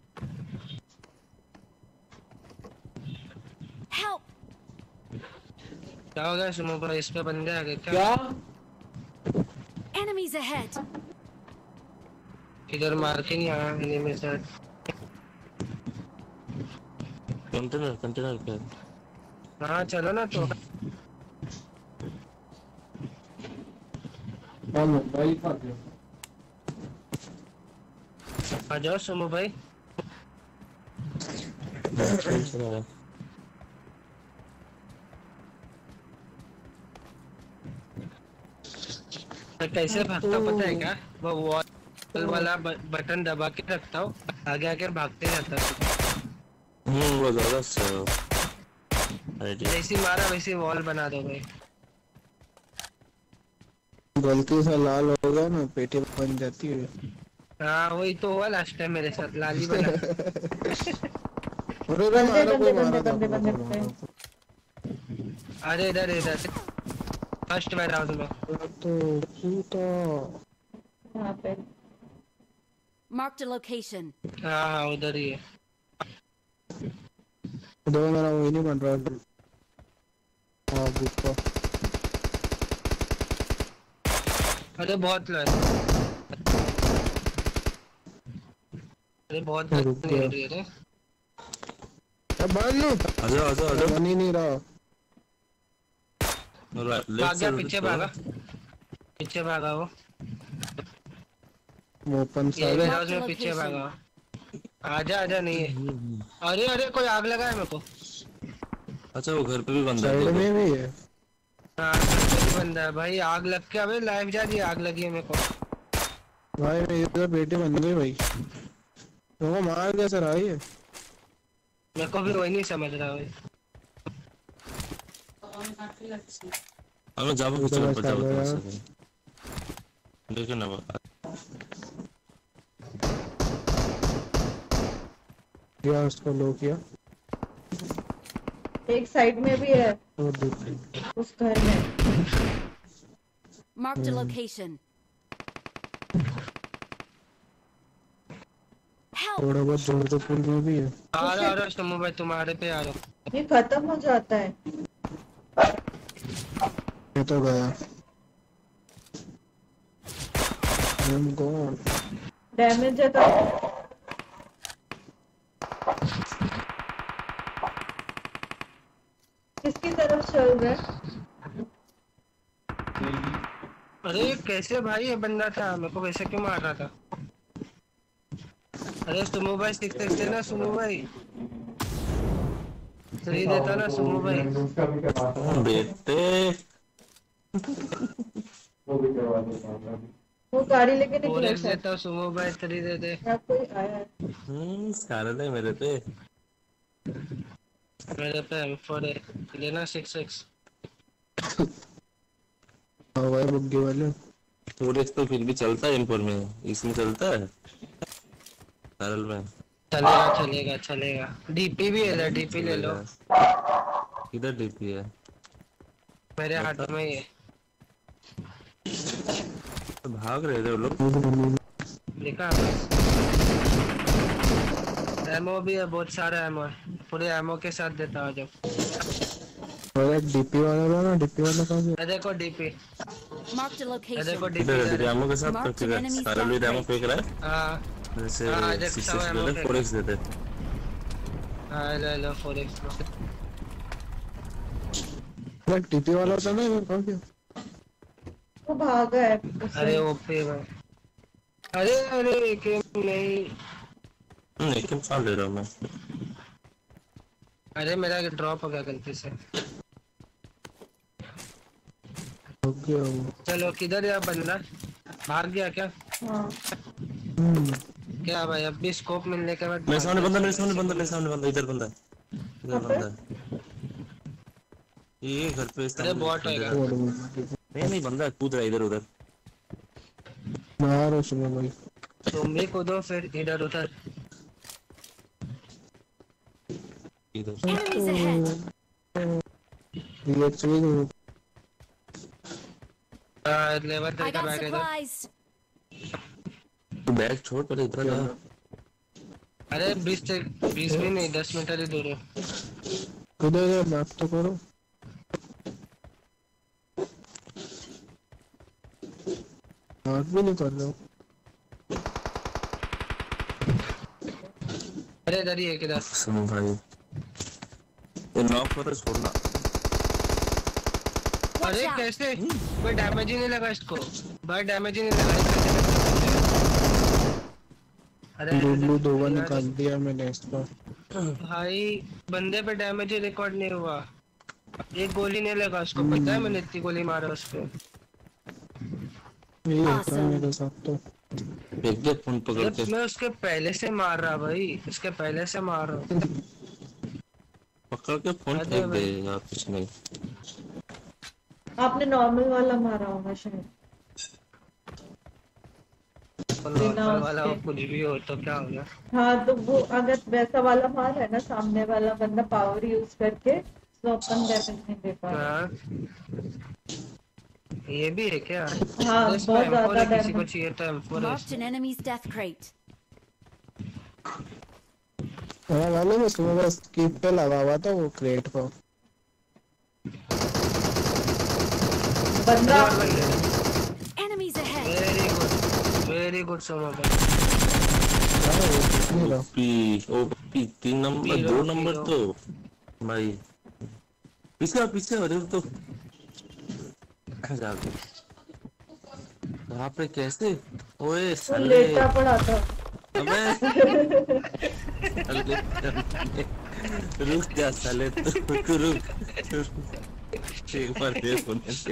Help! क्या हो गया सुनो भाई, इस पे बंदे आ गए क्या? क्या? Enemies ahead. इधर मार के नहीं आया एनिमी से। कंटेनर कंटेनर पे हाँ चलो ना तो। हम भाई खा गया। आ जाओ सुनो भाई। मैं कैसे भागता पता है क्या? वो वॉल वाला बटन दबा के रखता हूँ, आगे आगे भागते जाता हूँ। हम्म वो ज्यादा अच्छा आइडिया। जैसी मारा वैसी वॉल बना दो भाई। गलती से लाल हो गया ना पेटी बन जाती है। हाँ वही तो हुआ लास्ट टाइम मेरे साथ, लाली बना। अरे रे बंदे मारा बंदे कोई मारा था बंदे बंदे अपना बंदे। थोड़ा। अरे इधर इधर फर्स्ट में राउंड में। तो सूता यहाँ पे Marked a location. हाँ हाँ उधर ही है। दो मेरा वही नहीं बन रहा। हाँ बुक का। अरे बहुत लो है। अरे बहुत रुक नहीं गया। हो रही है रे। अब बन लो। आजा आजा आजा। बन ही नहीं रहा। भाग गया पीछे भागा, पीछे भागा वो। वो ओपन ये साइड है। वेयरहाउस में पीछे भागा। आजा आजा नहीं है। अरे अरे कोई आग लगा है मेरे को। अच्छा वो घर पे भी बंदा साइड है। में भी है। हाँ कोई बंदा है भाई, आग लग के अबे लाइव जा रही है, आग लगी है मेरे को। भाई मेरी तो पेटी बन गई भाई। तो वो मार कैसे रहा है? मेरे को भी वही नहीं समझ रहा भाई। हमें जाओ पीछे ऊपर जाओ। देखो ना क्या उसको लो किया? एक साइड में भी है और दूसरी उस घर में। Marked a location. Help! थोड़ा बहुत जोड़ तो पुल में भी है। आ रहा आ रहा समूह भाई, तुम्हारे पे आ रहा। ये खत्म हो जाता है। ये तो गया। I'm gone. डैमेज है तो किसकी तरफ चल रहा है? अरे कैसे भाई ये बंदा था, मेरे को वैसे क्यों मार रहा था? अरे सुमो भाई सिक्स सिक्स देना सुमो भाई, थ्री देता ना सुमो भाई। बेटे वो गाड़ी लेके फोर निकला एक्स शायद। देता सुमो भाई, थ्री दे दे। या कोई आया है। हम्म स्कारल है मेरे पे। मेरे पे एम फोर है, लेना सिक्स सिक्स। हाँ भाई बुग्गी वाले। फोर एक्स तो फिर भी चलता है इनपुट में, इसमें चलता है स्कारल में। चलेगा चलेगा चलेगा। डीपी भी है, डीपी ले लो। किधर डीपी है? मेरे हाथ में ही है। तो भाग रहे थे वो लोग। देखा एमओ भी है, बहुत सारा एमओ है, पूरे एमओ के साथ देता हूँ जब। अरे डीपी वाला था ना, डीपी वाला कहाँ गया? ये देखो डीपी, Marked a ये location. देखो इधर डीपी है डैमो के साथ Mark करके an गए। enemy's स्कारल भी back डैमो plate. फेंक रहा है। हाँ जैसे हाँ, देख सिक्स सकता हूँ एक्स ammo ले फेंक। फोर एक्स दे दे। हाँ ले लो फोर एक्स। अरे डीपी वाला था ना, ये कहाँ गया? वो भागा है अरे ओपी भाई। अरे अरे एक नहीं। हम्म लेकिन कहाँ ले रहा हूँ मैं? अरे मेरा ड्रॉप हो गया गलती से। हो गया वो। चलो किधर है बंदा, भाग गया क्या? हाँ हम्म क्या भाई अब भी स्कोप मिलने के बाद मेरे भाग सामने गया। बंदा, मेरे सामने बंदा, मेरे सामने बंदा, इधर बंदा है, इधर बंदा है। ये घर पे अरे बॉट है क्या? नहीं नहीं बंदा कूद रहा है इधर उधर। मारो सुनो भाई। तुम भी कूदो फिर इधर उधर। इधर Enemies ahead. ये चीज लेवल I थ्री का got बैग है इधर। supplies. तू बैग छोड़ पहले इधर आ। अरे बीस से बीस भी नहीं दस मीटर ही दूर है। किधर है बात तो करो। बात भी नहीं कर रहे हो। अरे इधर ही है किधर। सुन भाई ये नॉक पर छोड़ना। अरे Watch out. कैसे कोई डैमेज ही नहीं लगा इसको। भाई डैमेज ही नहीं लगा इसको। अरे ब्लू दो निकाल दिया मैंने इसको। भाई बंदे पे डैमेज ही रिकॉर्ड नहीं हुआ। एक गोली नहीं लगा उसको। पता है मैंने इतनी गोली मारा उसको। ये होता है मेरे साथ तो। फेंक दे फोन पकड़ के। मैं उसके पहले से मार रहा भाई। उसके पहले से मार रहा हूँ। पकड़ के फोन अरे फेंक दे भाई। यार कुछ नहीं। आपने नॉर्मल वाला मारा होगा शायद। नॉर्मल वाला हो कुछ भी हो तो क्या हो गया। हाँ तो वो अगर वैसा वाला मार है ना सामने वाला बंदा पावर यूज करके तो अपन डैमेज नहीं दे पा रहा। हाँ। ये भी है क्या? हाँ तो इसमें बहुत एम फोर ज्यादा है, किसी को डैमेज। चाहिए तो एम फोर है Marked an enemy's death crate. हाँ वाले में सुबह बस कीप पे लगा हुआ था वो क्रेट को। बंदा Enemies ahead. Very good very good Soma भाई। ओपी ओपी तीन नंबर पीरो, दो नंबर पीरो। तो भाई पीछे आओ, पीछे अरे तो जाओ वहाँ पे कैसे ओए वो साले लेटा पड़ा था। अबे रुक जा साले तू रुक एक बार दे सुनने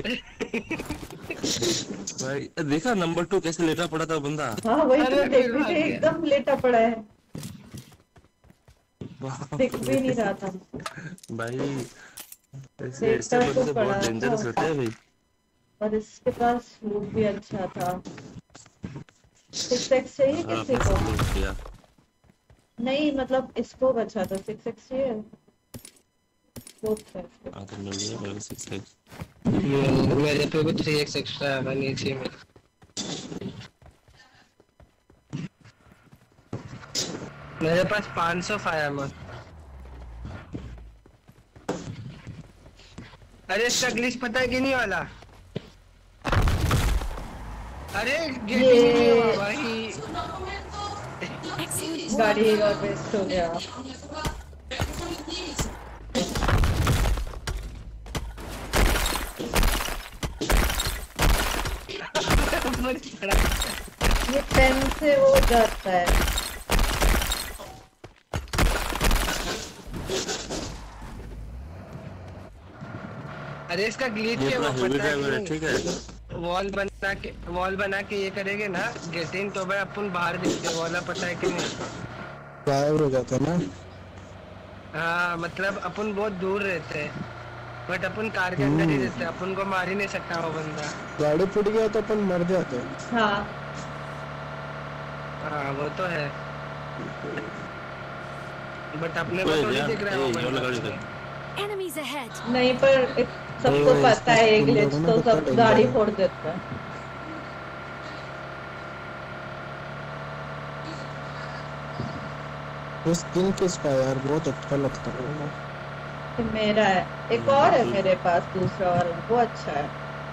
भाई देखा नंबर टू कैसे लेटा पड़ा था बंदा। हाँ वही अरे तो देख फिर भाग रहे गया। एकदम लेटा पड़ा है। बाप दिख भी नहीं रहा था। भाई ऐसे ऐसे लेटा तो बंदे पड़ा बहुत डेंजरस था। होते हैं भाई। और इसके पास लूट भी अच्छा था। सिक्स एक्स चाहिए हाँ, किसी अपने को? सब लोग किया। नहीं मतलब इसको बचा था। सिक्स एक्स चाहिए। वो था इसको। हाँ तो मिल गया मेरे सिक्स एक्स। मेरे पे भी थ्री एक्स एक्स्ट्रा है नीचे में। मेरे पास पाँच सौ फायर में। अरे इसका ग्लिच पता है कि नहीं वाला। अरे गेट ही नहीं हुआ भाई। Excellent. गाड़ी और वेस्ट हो गया। ये पेन से वो जाता है। अरे इसका ग्लिच ये है अपना वो हेवी पता है ड्राइवर है कि ठीक है। नहीं। वॉल बना के वॉल बना के ये करेंगे ना गेटिंग तो भाई अपन बाहर दिखते वाला पता है कि नहीं। गायब हो जाता है ना। हाँ मतलब अपन बहुत दूर रहते हैं बट अपन कार के अंदर ही रहते हैं। अपन को मार ही नहीं सकता वो बंदा। गाड़ी फट गया तो अपन मर जाते हैं। हाँ हाँ वो तो है बट अपने को ओए थोड़ी यार, दिख रहा है वो ए, ये वाला गाड़ी बंदा। का। Enemies ahead. नहीं पर एक- सबको ओए, पता है तुम ग्लिच लोगों तो ने सब पकड़ गाड़ी लिया। फोड़ देता है। वो स्किन किसका है यार बहुत अच्छा लगता है। ये मेरा है। एक और है मेरे पास दूसरा वाला वो अच्छा है।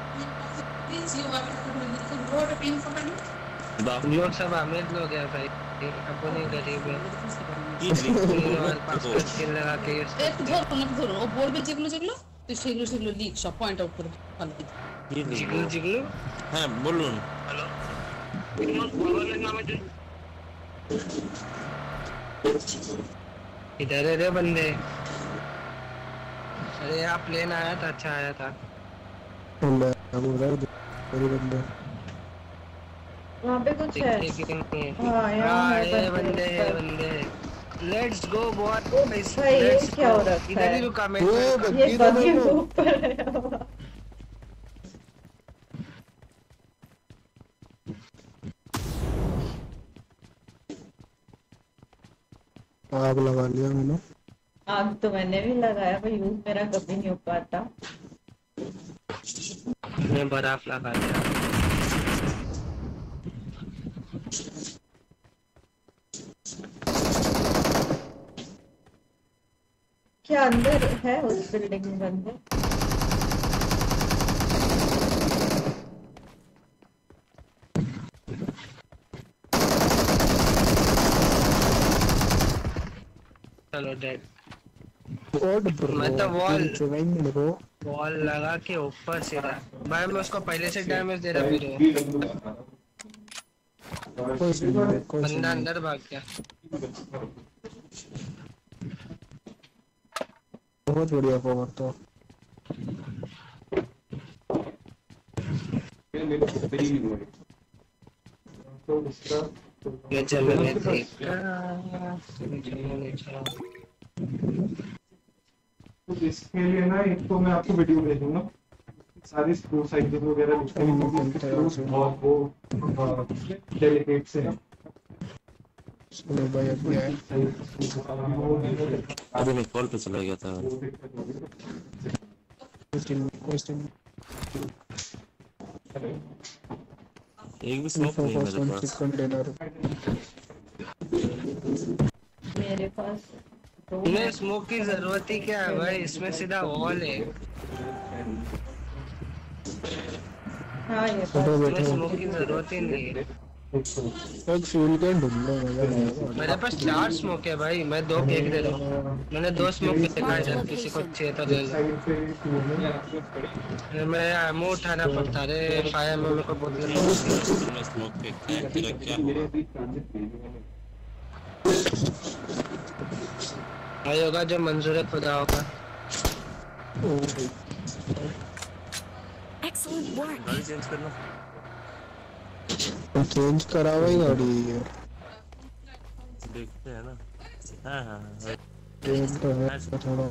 लोग सब अमीर लोग हैं भाई अपन ही गरीब है। ये लिख तीन और पाँच का स्किन लगा के यूज এ करते हैं। ধরুন ধরুন ও বলবে যেগুলো যেগুলো তুই সেগুলো সেগুলো লিখ সব পয়েন্ট আউট করে ভালো করে। ये लिख जिगलू जिगलू हाँ बोलून इधर है रे बंदे। अरे यहाँ प्लेन आया था अच्छा आया था। मैं अब उधर मेरे बंदे वहाँ पे कुछ है। दिखते कि नहीं है। हाँ, यहाँ हाँ है ये बंदे, बंदे है ऊपर। बंदे है। Let's go boy. भाई ये क्या हो रखा है? इधर ही रुका मैं। ओए ये बग्गी बग्गी तो ऊपर है। आग लगा लिया मैंने। आग तो मैंने भी लगाया पर यूज मेरा कभी नहीं हो पाता। मैं बर्फ लगा दिया। क्या अंदर है उस बिल्डिंग में बंदे? चलो डेड। ब्रो मैं तो वॉल ब्रो वॉल लगा के ऊपर से रहा भाई। मैं उसको पहले से डैमेज दे रहा फिर कोई सी नहीं, कोई सी बंदा नहीं। अंदर भाग गया। बहुत बढ़िया कवर तो। ये चलो मैं देखा। तो इसके लिए ना एक तो मैं आपको वीडियो भेजूंगा सारी स्क्रू साइजेस वगैरह लिखते हैं और वो डेलिकेट से है। सुनो भाई अब क्या है? अभी मैं कॉल पे चला गया था। क्वेश्चन क्वेश्चन एक भी स्मोक नहीं है मेरे पास। कंटेनर मेरे पास दो तुम्हें स्मोक की जरूरत ही क्या है भाई? इसमें सीधा वॉल है। हाँ ये बैठो पास तुम्हें बैठो स्मोक की जरूरत ही नहीं है। एक फ्यूल कैन ढूंढ लो मजा आएगा। मेरे पास चार स्मोक है भाई। मैं दो फेंक दे रहा हूँ। मैंने दो स्मोक देखा है। जब किसी को चाहिए तो ले लो। मैं एमो उठाना पड़ता रे। फायर में मेरे को बहुत मैं स्मोक पे क्या तेरा क्या हुआ? भाई होगा जो मंजूर है खुदा होगा। Excellent work. गाड़ी चेंज करना। चेंज करा हुआ ही गाड़ी है। देखते हैं ना। हाँ हाँ हाँ। चेंज तो है थोड़ा।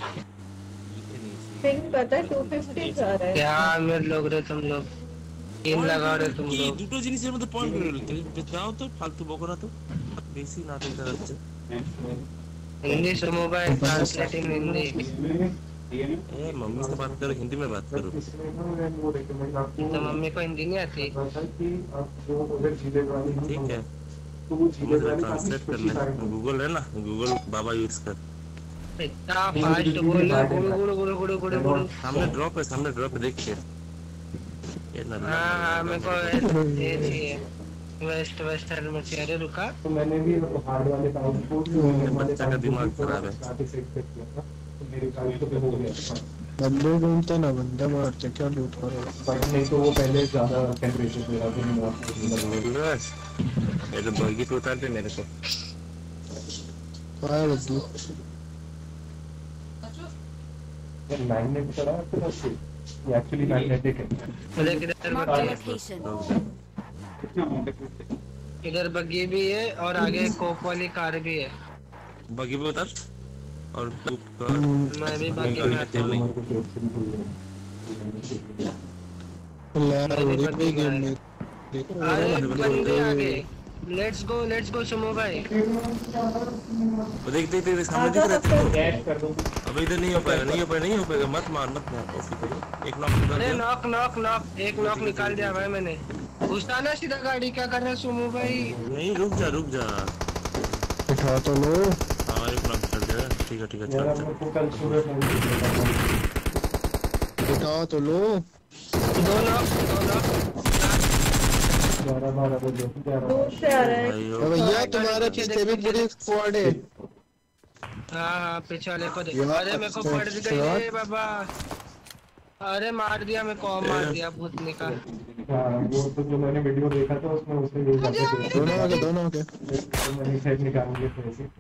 पिंग पता है टू फिफ्टी जा रहा है। क्या मेरे लोग रे तुम लोग। तीन लगा रहे तुम लोग। দুটো জিনিসের মধ্যে পয়েন্ট করে নিতে যাও তো ফালতু বকো না তো বেশি নাটক দেখাচ্ছে। हिंदी सुनो भाई। Translate in Hindi. ए मम्मी से बात करो हिंदी में बात करो। तो मम्मी को हिंदी नहीं आती। ठीक है मुझे ट्रांसलेट करना है। गूगल है ना गूगल बाबा यूज कर। इतना फास्ट बोल रहा है। गुड़ गुड़ गुड़ गुड़ गुड़ गुड़। सामने ड्रॉप है सामने ड्रॉप है देख के। ये ना हाँ हाँ मेरे को ये चाहिए। वेस्ट वेस्टर्न में चाहिए। रुका। तो मैंने भी हार्ड वाले काम को बच्चा का दिमाग खराब है। तो मेरे काम तो हो गया। बंदे ढूंढते ना बंदे मारते क्या लूट करो। नहीं तो वो पहले ज्यादा टेम्परेचर पे रहा था। ये तो बगी तो उतार दे मेरे को। काय बदलू मैग्नेट पड़ा है तो ये एक्चुअली मैग्नेटिक है। मुझे किधर Mark the location. इधर बग्गी भी है और आगे कोप वाली कार भी है। बगी पे उतार और तू मैं भी बग्गी में आता हूँ। यार बड़ी कोई गेम में अरे बंदे आगे। Let's go let's go Sumo भाई। देख देख देख सामने दिख रहा है तेरे को। कैश कर दो। अबे इधर नहीं हो पाएगा नहीं हो पाएगा नहीं हो पाएगा मत मार मत मार कॉफी करो। एक नॉक निकाल अरे दिया। Knock knock knock. एक नॉक निकाल दिया भाई मैंने। घुसता ना सीधा गाड़ी। क्या कर रहा है सुमो भाई? नहीं रुक जा रुक जा। उठा तो लो। हाँ एक नॉक कर दिया। ठीक है ठीक है चल यार चल। मेरे को कल सुबह फोन किया उठा तो लो। दो नॉक दो नॉक। ग्यारह बारह बजे ग्यारह दूर से आ रहा है। भाई अबे भैया तुम्हारे पीछे भी पूरी स्क्वाड है। हाँ हाँ पीछे वाले को देखो। यार, अरे मेरे को अच्छा, पड़ गई अच्छा। रे बाबा। अरे मार दिया मेरे को मार दिया भूतनी का। हाँ वो तो जो मैंने वीडियो देखा था उसमें उसने यही बातें की। दोनों आगे दोनों आगे। तो मैंने साइड निकाल लिया फिर से।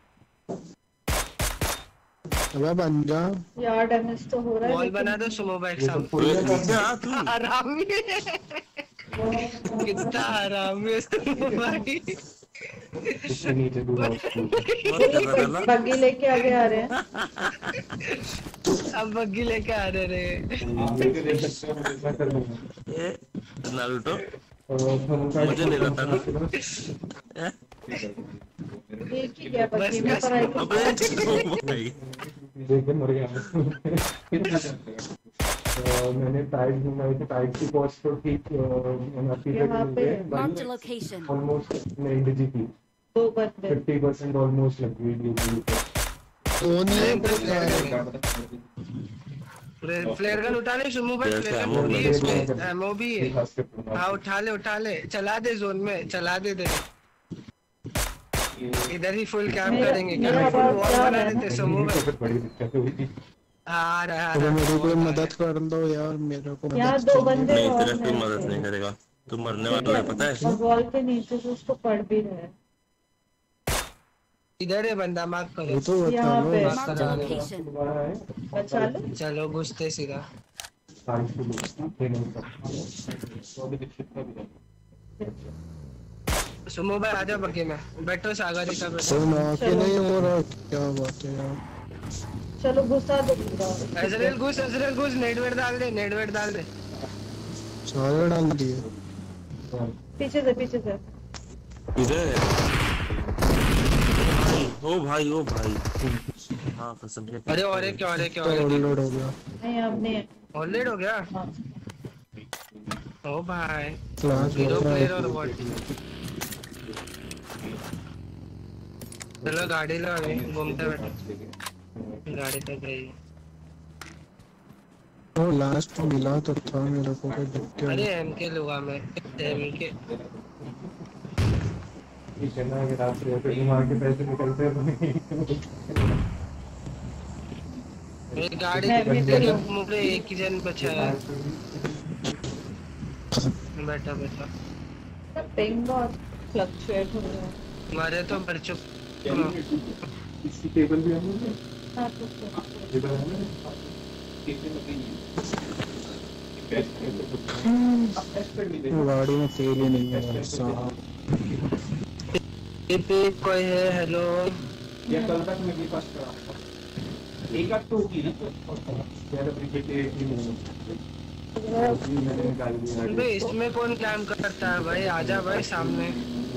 अबे बन जा। यार डैमेज तो हो रहा है। बॉल लेकिन- बना दो सुमो भाई ये तो सामने। फुल नीचे आ तू। हरामी। कितना हरामी है सुमो भाई। उसके नीचे दूर स्कूल मत कर रहा था बग्गी लेके आगे आ रहे हैं। अब बग्गी लेके आ रहे रे। लेके देख सकते हो मैं ऐसा कर दूंगा ये नारुतो मुझे मुझे ले रहा था ना ए? एक ही गया बग्गी में पढ़ाई को। अबे ओ भाई देख के मर गया अ, मैंने टाइट घुमाई थी टाइट की कॉस्ट तो ठीक यहाँ पे Marked a location. ऑलमोस्ट नहीं डिजी थी दो बंदे। फिफ्टी परसेंट ऑलमोस्ट लग गई ड्यूटी वो नहीं है बस फ्लेयर फ्लेयर गन उठा ले सुमो भाई, फ्लेयर गन भी है इसमें, एमओ भी है। हाँ उठा ले उठा ले, चला दे जोन में, चला दे दे। इधर ही फुल कैंप मेरा- करेंगे, क्या मेरा फुल आवाज वॉल जा बना रहा है देते सुमो भाई। फिर बड़ी दिक्कत हुई थी आ रहा है, आ तो रहा मेरी कोई है। मदद कर दो यार, मेरे को यहाँ मदद दो चाहिए। बंदे नहीं और तेरा कोई हैं। मदद नहीं करेगा, तू मरने वाला है पता है। और वॉल के नीचे से उसको पढ़ भी रहे हैं। इधर है बंदा, मार्क वो करो। तो बता यहाँ लो। पे Marked a location. दोबारा है बचा लो। चलो घुसते सीधा। साइड से लोग थे नहीं सब तो अभी दिक्कत का भी है सुमो भाई आ जाओ बग्गी में, बैठो सागरी का बैठो। तो ना के नहीं हो रहा, क्या बात है यार। चलो घुसा दो पूरा। अजरेल घुस, अजरेल घुस, नेटवेट डाल दे, नेटवेट डाल दे। सारे डाल दिए। पीछे से पीछे से। इधर भाई ओ भाई ओ भाई हाँ कसम से। अरे और एक क्या, और एक क्या, तो और एक ओवरलोड हो गया। नहीं अब नहीं है। ऑलरेड हो गया। हाँ। ओ भाई क्लास हीरो हो रहा प्लेयर और है। बॉट। चलो गाड़ी लो, अभी घूमते बैठो। गाड़ी तक गई। वो लास्ट तो मिला तो था मेरे को कोई दिक्कत अरे नहीं। एम के लूंगा मैं, एम के। ये कहना है कि रात को फिर घुमा के पैसे निकलते हैं तो नहीं मेरी गाड़ी मैं भी तेरे तो- मुझे एक ही जन बचा है। बैठा बैठा पिंग बहुत फ्लक्चुएट हो रहा है। मारे तो मर चुप। इसकी टेबल भी हम हाँ, तो तो- टेबल है ना गाड़ी में तेल ही नहीं है साहब। ये पे कोई है? हेलो ये कल तक मेरे पास करा एक आध तो होगी ना यार अपनी बेटे एक ही नहीं मैंने निकाल दिया बे, इसमें कौन काम करता है भाई? आजा भाई सामने।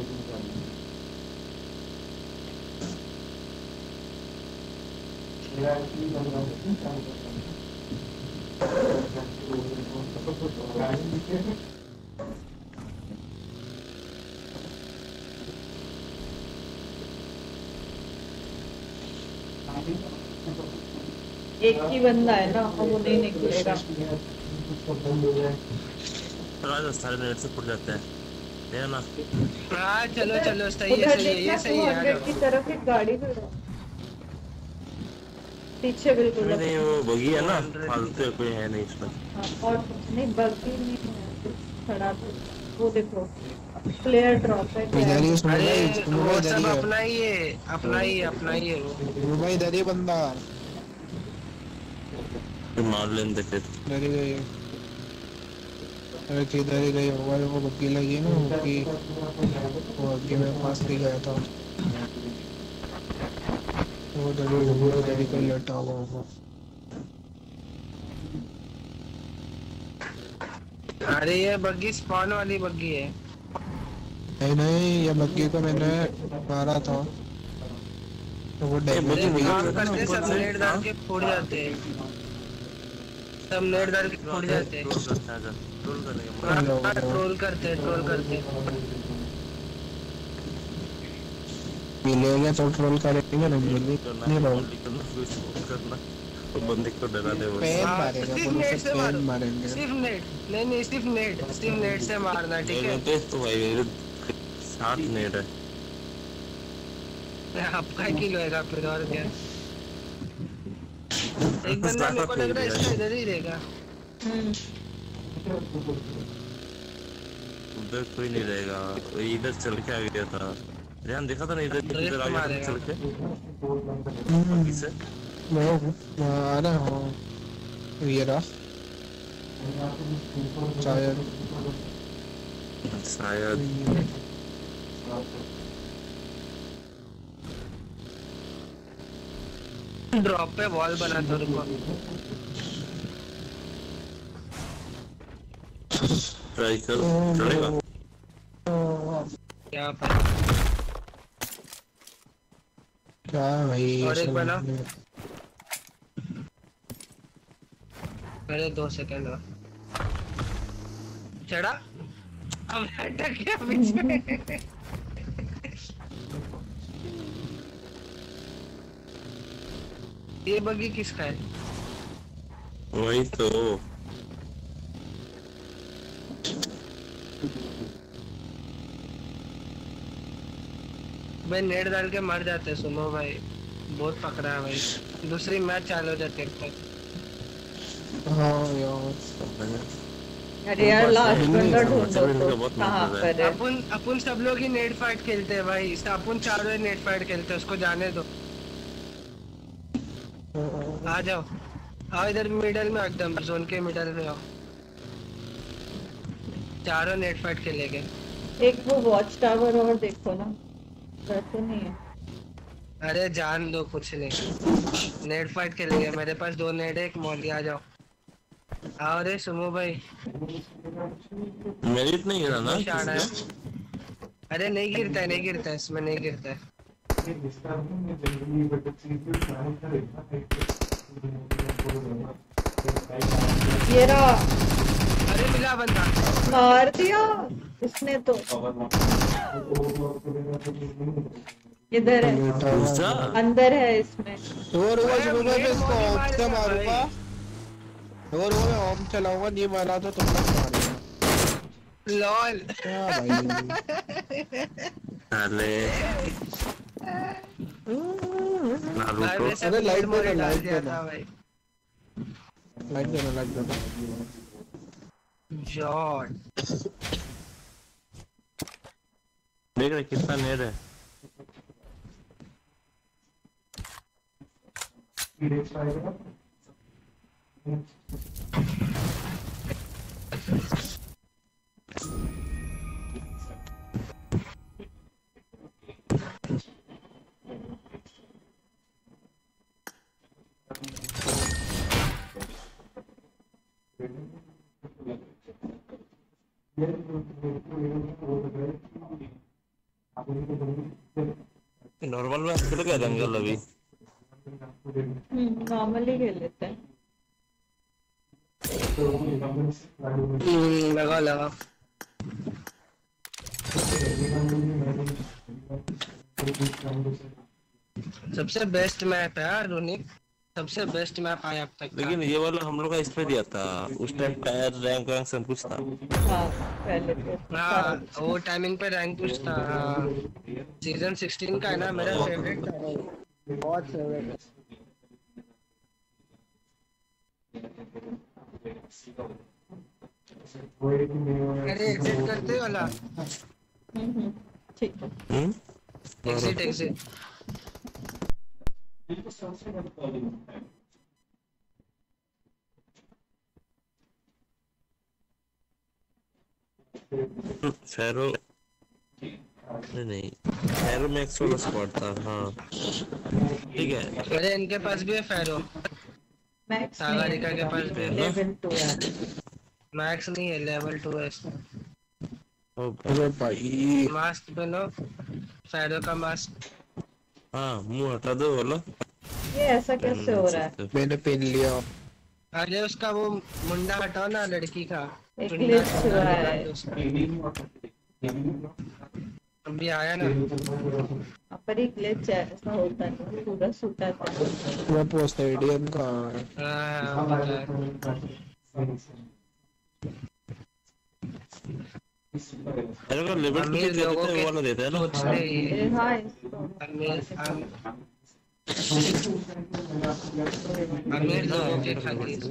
एक ही बंदा है ना, वो नहीं निकलेगा। सारे नेट से फुट जाते हैं है ना। हाँ चलो चलो, सही है उधर सही है, ये देखना सही है। आ हंड्रेड जाओ। की तरफ एक गाड़ी खड़ा है। पीछे बिल्कुल। नहीं नहीं वो बगी है ना, फालतू है, कोई है नहीं इसमें। हाँ, और कुछ नहीं, बग्गी नहीं है, खड़ा था। वो देखो प्लेयर ड्रॉप है क्या इधर है? ही सुन अरे भाई, सुन वो भाई इधर सब ही है। अपना ही है, अपना ही अपना ही है वो। सुन भाई इधर ही बंदा। तो मार लेने दे फिर। इधर ही गई। अरे किधर ही गई होगा, वो बग्गी लगी ना, वो बग्गी वो बग्गी मेरे पास भी गया था। वो इधर ही होगा, इधर ही कहीं लेटा हुआ होगा। अरे ये बग्गी स्पॉन वाली बग्गी है। नहीं नहीं, ये बग्गी को मैंने मारा था तो वो डैमेज बग्गी हुई काम थी। करते सब नेट डाल के फूट जाते हैं, सब नेट डाल के फूट जाते हैं। ट्रोल करते हैं आजा, ट्रोल करेंगे। हेलो, हाँ, हेलो। ट्रोल करते हैं, ट्रोल करते हैं। मिलेगा तो ट्रोल करेंगे, नहीं मिलेगी करना नहीं है, रोल। बंदी करना, कुछ करना, वो बंदी को डरा दे वो। पैन हाँ, मारेगा, सिर्फ बोलो नेट सब से मारो, पैन मारेंगे। सिर्फ नेट। नहीं नहीं, सिर्फ नेट, सिर्फ नेट से मारना, ठीक है? पे तो भाई मेरे सात नेट है। आपका किल होएगा फिर, और क्या। एक बंदा मेरे को लग रहा है इसका इधर ही रहेगा। हम्म, उधर कोई नहीं रहेगा, वो इधर चल के आ गया था। ध्यान देखा था ना, इधर इधर आ गया था चल के बाकी से। वो वो आ रहा हूँ, ये रहा शायद। शायद ड्रॉप पे वॉल बना दो, रुको। ट्राई कर, चलेगा? क्या पता। क्या भाई और एक ऐसा बना। लग रहा है। अरे दो सेकंड और चढ़ा। अब अटक गया पीछे। ये बग्गी किसका है? वही तो। भाई नेट डाल के मर जाते सुनो भाई, बहुत पकड़ा है भाई। दूसरी मैच चालू हो जाती है तक। हाँ यार अरे यार लास्ट हिंदी बंदा का ढूंढो बच्चा भी तो इनका बहुत कहाँ मतलब है। पर है। अपन अपन सब लोग ही नेट फाइट खेलते हैं भाई, अपन चारों ही नेट फाइट खेलते हैं, उसको जाने दो। आ जाओ, आओ इधर मिडल में, एकदम जोन के मिडल में आओ। चारों नेट फाइट खेलेंगे। एक वो वॉच टावर और देखो ना, वैसे नहीं है। अरे जान दो, कुछ नहीं, नेट फाइट खेलेंगे। मेरे पास दो नेट है, एक मॉली। आ जाओ, आओ रे सुमो भाई। मेरिट नहीं गिरा ना शाना है। किसी अरे नहीं गिरता है, नहीं गिरता है, इसमें नहीं गिरता है। ये रहा, अरे मिला बंदा। मार दिया इसने तो। इधर है, लेटा हुआ दूसरा? है। अंदर है इसमें। और वो अरे जो मैं मेरे इसको मॉली ऑफ से मारेगा मारूंगा, और वो मैं ऑफ चलाऊंगा, नहीं मारा तो तुम लोग मारेगा। लॉल। क्या भाई साले। नारुतो। भाई वैसे अरे लाइट मोड देना, डाल लाइट दिया देना। था भाई। लाइट देना, लाइट देना। जॉन देख रहे कितना नेट है। नॉर्मल में खेल क्या जंगल अभी? नॉर्मली खेल लेते हैं। लगा लगा। सबसे बेस्ट मैप है यार रोनी, सबसे बेस्ट मैप आया अब तक का। लेकिन ये वाला हम लोग का इस पे दिया था उस टाइम, टायर रैंक वैंक सब कुछ था। हाँ पहले तो हाँ वो टाइमिंग पे रैंक पुश था। हाँ सीजन सिक्सटीन का है ना, मेरा फेवरेट था भाई, बहुत फेवरेट है। अरे एग्जिट करते वाला, हम्म, ठीक है। हम्म एग्जिट एग्जिट। फेरो नहीं नहीं फेरो में एक सोलह स्क्वाड था। हाँ ठीक है। अरे इनके पास भी है फेरो, मैक्स सागरिका के पास भी है। लेवल टू है। मैक्स नहीं है, लेवल टू है इसमें। अरे भाई मास्क पहनो, फेरो का मास्क। हाँ मुंह हटा दो बोलो। ये ऐसा कैसे हो रहा है? मैंने पहन लिया। अरे उसका वो मुंडा हटाओ ना लड़की का। एक चुन्ना glitch हुआ हटा है। दो उसका। अभी आया ना। यहाँ पर एक ग्लिच है, ऐसा होता है पूरा सूटा था। मैं वो स्टेडियम का है। हाँ पता है। अरे का लेवल अमीर कितना लोगों देता है के वो वाला देता है ना। सोचते ही ये हाँ इसको अमीर अम- अमीर लोगों के खातिर।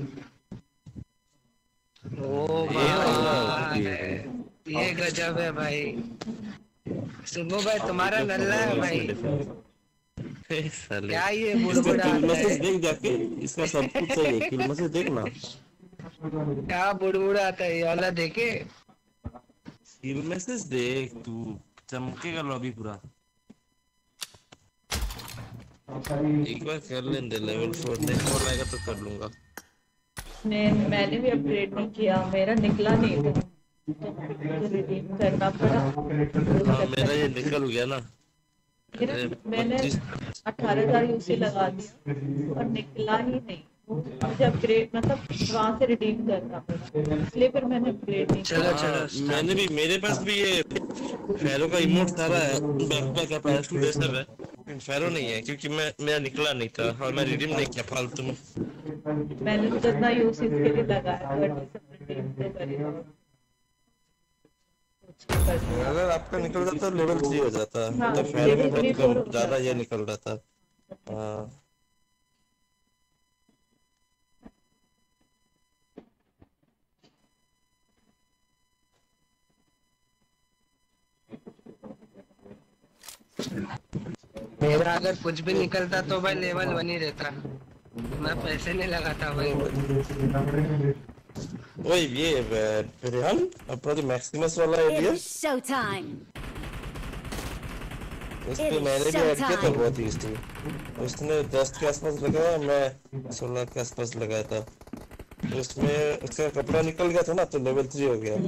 ओ भाई ये गजब है भाई। सुबह भाई तुम्हारा नल्ला है भाई। ए, साले क्या ये इसका बुड़बुड़ा किल आता मैसेज है, देख जाके, इसका सब कुछ सही है, किल मैसेज देखना। क्या बुड़बुड़ा आता है ये वाला देखे। किल मैसेज देख तू, चमकेगा लॉबी पूरा। एक बार कर लेंगे लेवल फोर, नेक्स्ट बॉल आएगा तो कर लूंगा। मैं मैंने भी अपग्रेड नहीं किया, मेरा निकला नहीं था तो रिडीम करना पड़ा। हाँ मेरा ये निकल गया ना। मेरा मैंने अठारह हजार यूसी लगा दिया और निकला ही नहीं, मुझे अपग्रेड मतलब वहां से रिडीम करना पड़ा, इसलिए फिर मैंने अपग्रेड नहीं किया। चलो चलो मैंने भी, मेरे पास भी ये फेरो का इमोट सारा है, बैकपैक है, पैराशूट है, सब है, लेकिन फेरो नहीं है क्योंकि मैं मेरा निकला नहीं था और मैं रिडीम नहीं किया फालतू में। मैंने तो जितना यूसी के लिए लगाया बट रिडीम तो करेगा। अगर आपका निकल जाता तो लेवल थ्री हो जाता। हाँ, तो फेरो में लेवल बहुत थ्री कम ज्यादा ये निकल रहा था। हाँ मेरा अगर कुछ भी निकलता तो भाई लेवल वन ही रहता, मैं पैसे नहीं लगाता भाई। ओए ये रेहान अपना जो मैक्सिमस वाला It एरिया, is showtime. इस पे मैंने भी ऐड किया था, बहुत यूज थी। उसने दस के आसपास लगाया, मैं सोलह के आसपास लगाया था। उसमें उसका कपड़ा निकल गया था ना तो लेवल थ्री हो गया।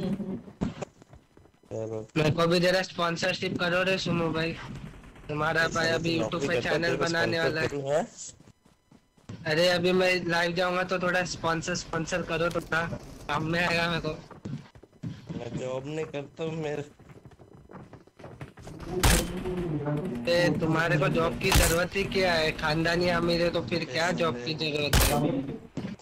चलो मेरे को भी जरा स्पॉन्सरशिप करो रे सुनो भाई, तुम्हारा भाई अभी यूट्यूब पे चैनल बनाने वाला है। अरे अभी मैं लाइव जाऊंगा तो थोड़ा स्पॉन्सर स्पॉन्सर करो, तो थोड़ा काम में आएगा मेरे को। मैं जॉब नहीं करता हूँ मेरे। ए, तुम्हारे को जॉब की जरूरत ही क्या है, खानदानी अमीर है तो फिर क्या जॉब की जरूरत है।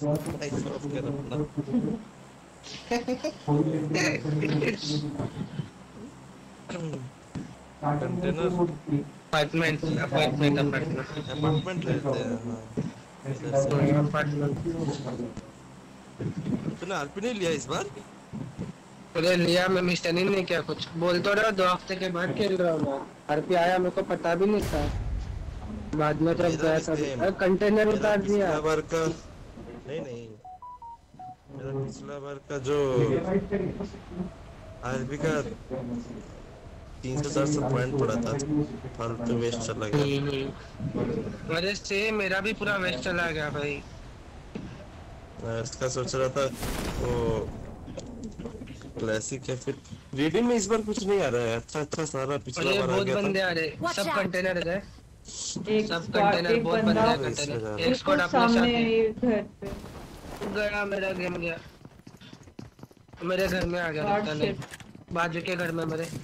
अपार्टमेंट अपार्टमेंट अपार्टमेंट अपार्टमेंट रहते हैं। तूने आरपी नहीं लिया इस बार? अरे लिया, मैं मिस्टर नहीं किया, कुछ बोल तो रहा, दो हफ्ते के बाद खेल रहा हूँ। आरपी आया मेरे को पता भी नहीं था, बाद में जब गया था कंटेनर उतार दिया। पिछला बार का नहीं नहीं मेरा पिछला बार का जो आरपी का तीन सौ चार सौ पॉइंट पड़ा था, फालतू वेस्ट चला गया। अरे से मेरा भी पूरा वेस्ट चला गया भाई। मैं इसका सोच रहा था वो क्लासिक है, फिर रीडिंग में इस बार कुछ नहीं आ रहा है। अच्छा अच्छा सारा पिछला बार आ बहुत गया बंदे था। आ रहे, सब कंटेनर है, एक सब स्क्वाड कंटेनर एक बहुत बंदा बंदे कंटेनर। एक स्क्वाड बिल्कुल अपने सामने साथ ये घर पे गया, मेरा गेम गया, मेरे घर में आ गया, God लगता नहीं shit। बाजू के घर में मेरे।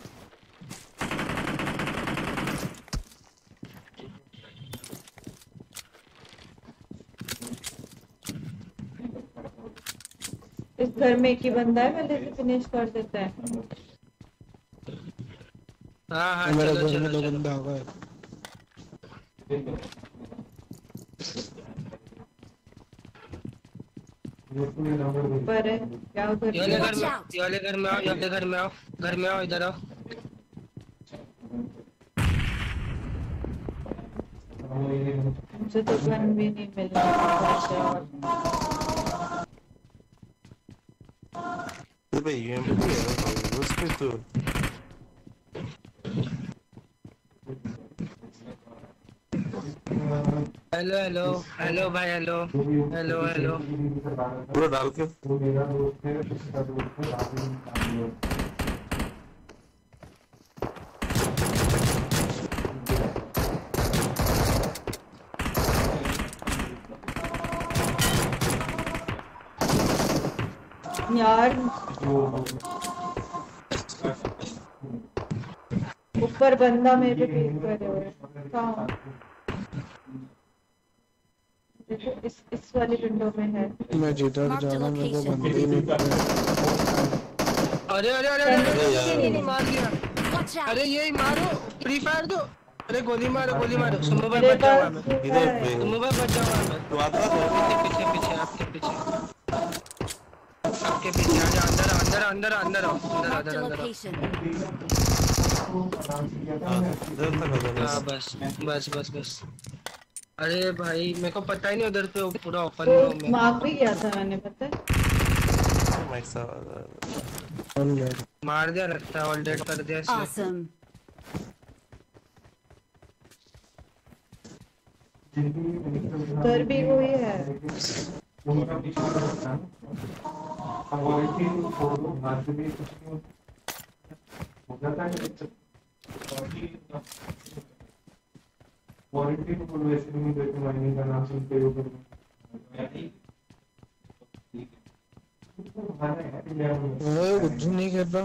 इस घर में एक ही बंदा है, पहले से फिनिश कर देते हैं। हाँ हाँ मेरे चलो घर में चलो दो चलो। बंदा आ गए। पर है क्या उधर ये वाले घर में, ये वाले घर में आओ, ये वाले घर में आओ, घर में आओ, इधर आओ। मुझे तो गन भी नहीं मिल रहा। तो भाई यूएमपी है उस पे तो हेलो हेलो हेलो भाई, हेलो हेलो हेलो। पूरा डाल के यार ऊपर बंदा मेरे पे करे हुए है। कहाँ? देखो इस इस वाली विंडो में है। मैं जिधर Mark जा the रहा हूँ मेरे को location. बंदे ही नहीं दिख रहे। अरे अरे अरे अरे अरे यार। अरे ये मार दिया। Watch out. अरे यही मारो, फ्री फायर दो। अरे गोली मारो, गोली मारो। सुनो भाई मेरे बच जाऊंगा पास मैं, इधर है। पे सुनो भाई बच जाऊंगा मैं। तो आता है पीछे पीछे पीछे आपके पीछे, आपके पीछे आ जा, अंदर अंदर अंदर अंदर आओ, अंदर Mark अंदर the अंदर आओ। location. इधर तक आ हाँ जाना। बस बस बस बस। अरे भाई मेरे को पता ही नहीं उधर पे पूरा ओपन में तो मैं। मार्क भी किया था मैंने, पता है। माइक सा कौन गया? मार दिया, लगता है ऑल डेड कर दिया इसने। Awesome. उधर भी कोई है। उनका पीछा करता है क्वालिटी तो छोड़ो बात भी कुछ नहीं हो जाता है। क्वालिटी तो कोई वैसे नहीं देते मायने का नाम सुनते हो तो ओए कुछ नहीं कर रहा।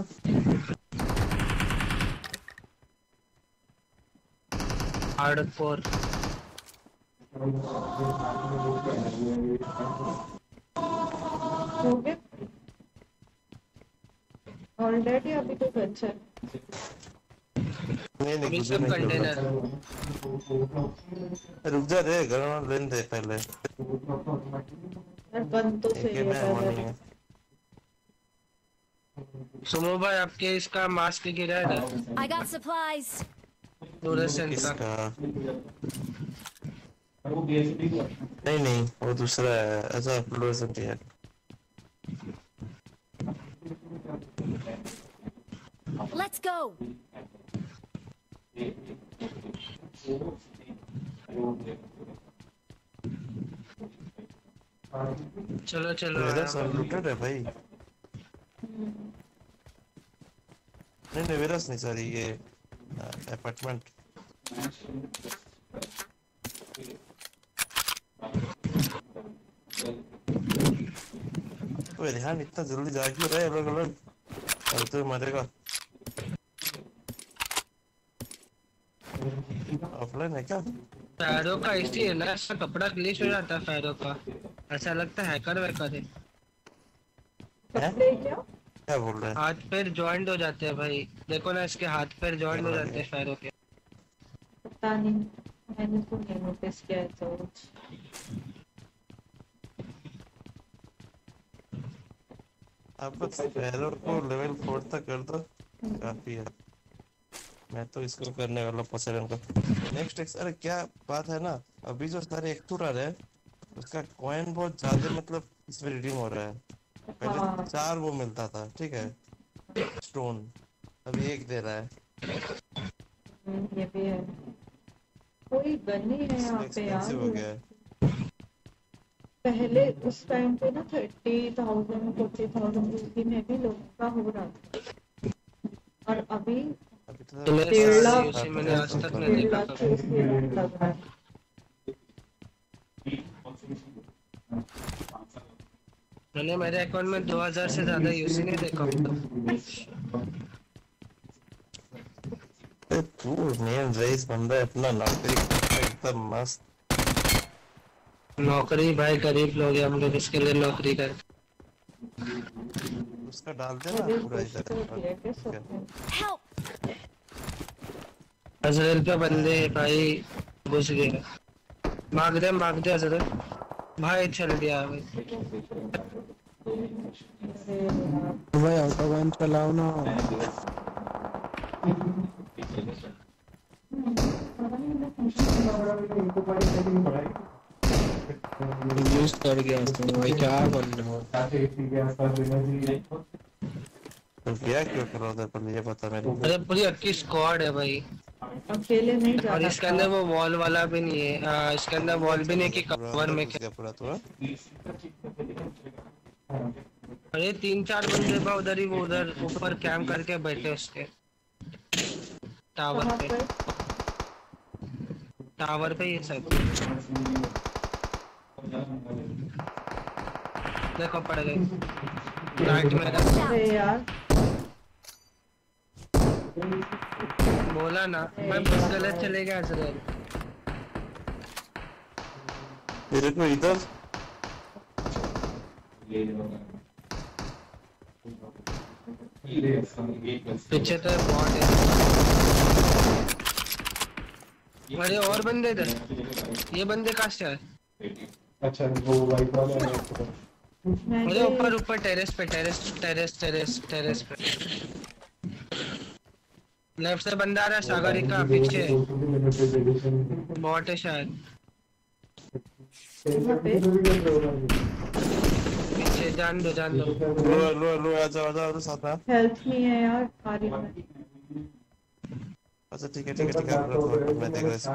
हार्डकोर हो गया ऑलरेडी। अभी तो अच्छा है। नहीं नहीं अभी कुछ सब नहीं कर कंटेनर रहा। रुक जा रे घर में लेने दे पहले। यार बंद तो एक सही ही है में वो नहीं पहले। है। सुमो भाई आपके इसका मास्क गिरा है I got supplies. फ्लोरेसेंट का। किसका? नहीं नहीं वो दूसरा है ऐसा फ्लोरेसेंट है। Let's go. चलो चलो मेरा आराम सब से। लूटेड है भाई। नहीं नहीं वेरस नहीं सॉरी ये अपार्टमेंट। ओए रेहान इतना जल्दी जा क्यों रहा है अलग अलग? अब तो मरेगा। ऑफलाइन है क्या? फैरो का इसी है ना, ऐसा कपड़ा ग्लिच हो जाता है फैरो का। ऐसा लगता है हैकर वैकर है। कपड़े क्या? क्या बोल रहे हैं? हाथ पैर जॉइंट हो जाते हैं भाई। देखो ना इसके हाथ पैर जॉइंट हो जाते हैं फैरो के। पता नहीं, मैंने तो नहीं नोटिस किया है तो। आप बस फैरो को लेवल फोर तक कर दो काफी है। मैं तो इसको करने वाला पोसेडन का नेक्स्ट एक्स। अरे क्या बात है ना अभी जो सारे एक्टूर आ रहे हैं उसका कॉइन बहुत ज्यादा मतलब इसमें रिडीम हो रहा है। पहले हाँ। चार वो मिलता था ठीक है स्टोन, अभी एक दे रहा है। ये भी है। कोई गन नहीं है यहाँ पे एक्सपेंसिव हो यार। गया है। पहले उस टाइम पे ना thirty thousand forty thousand UP में भी लोगों का हो रहा था और अभी अभी तो तो मेरे डेढ़ साथ लाख यूसी मैंने आज तक नहीं डेढ़ देखा लाख कभी। से उसके लग रहा है। मैंने मेरे अकाउंट में दो हज़ार से ज्यादा यूसी नहीं देखा मतलब। ए, तू मेन रेस बंदा है अपना नौकरी करता है, एकदम मस्त। नौकरी भाई गरीब लोग हैं हम लोग, इसके लिए नौकरी कर। उसका डाल देना अरे पूरा कुछ इधर तो किया क्या ठीक है। सबने? Help. अजरल पे बंदे भाई घुस गए। भाग दे भाग दे अजरल भाई, चल दिया भाई। अरे यार भाई ऑटोबैन चलाओ ना। यूज कर गया तो भाई क्या कर रहे हो? तो क्या क्यों करो उधर पर ये पता मेरे को। अरे पूरी अक्की स्क्वाड है भाई। अकेले नहीं और जाना इसके अंदर वो वॉल वाला भी नहीं है। आ, इसके अंदर वॉल भी नहीं कि कवर में क्या। पूरा तो अरे तीन चार बंदे बा उधर ही, वो उधर ऊपर कैंप करके बैठे उसके टावर कहाँ पे। पर? टावर पे ये सब देखो पड़ गए लाइट में। अरे यार बोला ना मैं बस गलत चले गया अजरल। मेरे को इधर पीछे तो बॉट है। अरे और बंदे इधर, ये बंदे कहाँ से आए? अच्छा वो वाइट वाला है। अरे ऊपर ऊपर टेरेस पे टेरेस टेरेस टेरेस टेरेस पे लेफ्ट से बंदा आ रहा है सागरी का पीछे। बॉट है शायद पीछे। जान दो जान दो। लो लो लो आ जाओ आ जाओ साथ में। हेल्थ नहीं है यार, आ रही मैं। अच्छा ठीक है ठीक है ठीक है, आप रखो, मैं देख रहा हूँ।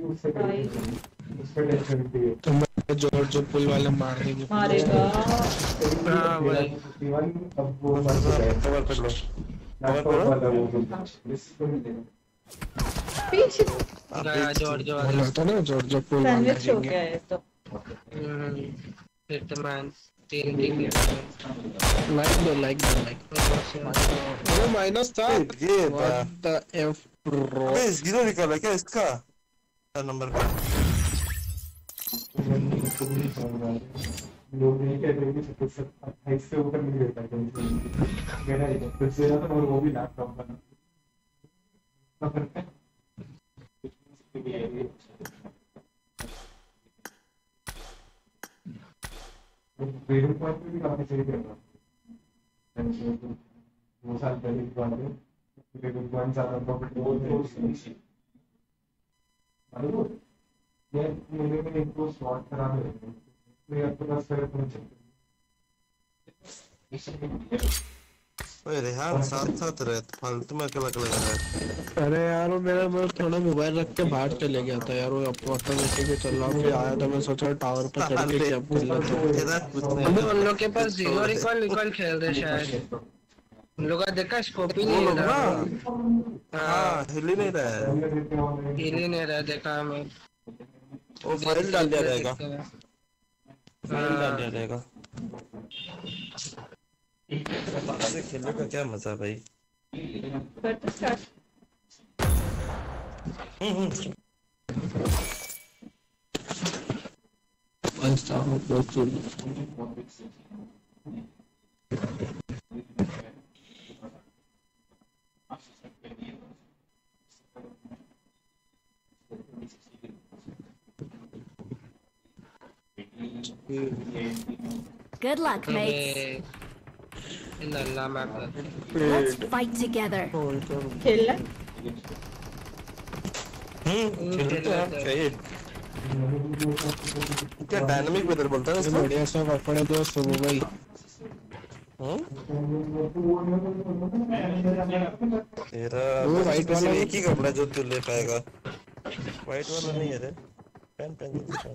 तो मैं जोर जो पुल वाले मार देंगे। मारेगा। हाँ भाई कवर कर लो, कवर करो। पीछे गया जोर जोर बोला था ना जोर जो पुल वाले सैंडविच हो मारेंगे। गया है तो। फिर तो मैं तीन तीन लाइक दो लाइक दो लाइक वो माइनस था। ये व्हाट द एफ ब्रो। अबे जीरो निकाला क्या इसका नंबर का? लोग नहीं कहते कि सत्तर अट्ठाईस से ऊपर नहीं रहता है मेरा ही तो से ज्यादा और वो भी लैपटॉप का ट्रेडिंग पॉइंट पे भी काफी सही कर रहा है। दो साल पहले की बात है, ट्रेडिंग पॉइंट ज्यादा प्रॉफिट हो गया। ये मेरे में एक दो स्लॉट खराब है, तो आपके पास फिर पहुंच सकते हैं। ओए रेहान साथ साथ रहे, फालतू में अकेला अकेला रहा है। अरे यार वो मेरा मैं थोड़ा मोबाइल रख के बाहर चले गया था यार, वो ऑटोमेटिक पे चल रहा फिर आया था, मैं सोचा टावर पे चढ़ के कैप कर लेता हूं। तेरा कुछ नहीं अभी उन लोग के पास जीरो रिकॉल रिकॉल खेल रहे शायद। उन लोग का देखा स्कोप ही नहीं वो लोग है ना हाँ हाँ हिल ही नहीं रहा है। हिल ही नहीं रहा देखा हमें। वो फाइल डाल दिया रहेगा, फाइल डाल दिया रहेगा। ऐसे खेलने का क्या मजा भाई। कर तो स्टार्ट। अच्छा हो बहुत चल। Good luck, mates. इन अल्लाह मैं Let's fight together. खेल ले। हम्म खेलते हैं चाहिए। क्या डायनामिक वेदर बोलता है इसको? बढ़िया सा कपड़े दो सुबह भाई। तेरा वो white बस वाला एक ही कपड़ा जो तू ले पाएगा, व्हाइट वाला नहीं है रे। पेन पेन जल्दी pan.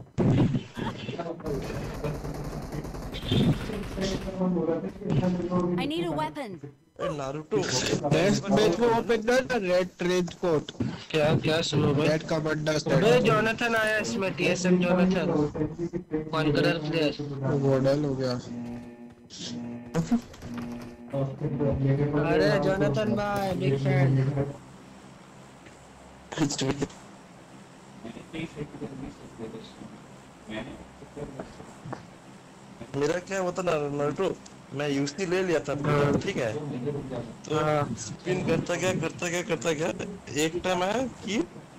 I need a weapon. ए नारुतो बेस्ट बेस्ट में वो पहनना ना रेड ट्रेड कोट। क्या क्या सुनो भाई। रेड का बंडा अबे स्टैंड। जोनाथन आया इसमें TSM Jonathan conqueror player. Model हो गया। अरे जोनाथन भाई बिग फैन। मेरा क्या होता ना नारुतो, मैं यूसी ले लिया था ठीक है, तो स्पिन करता गया करता गया करता गया एक टाइम आया कि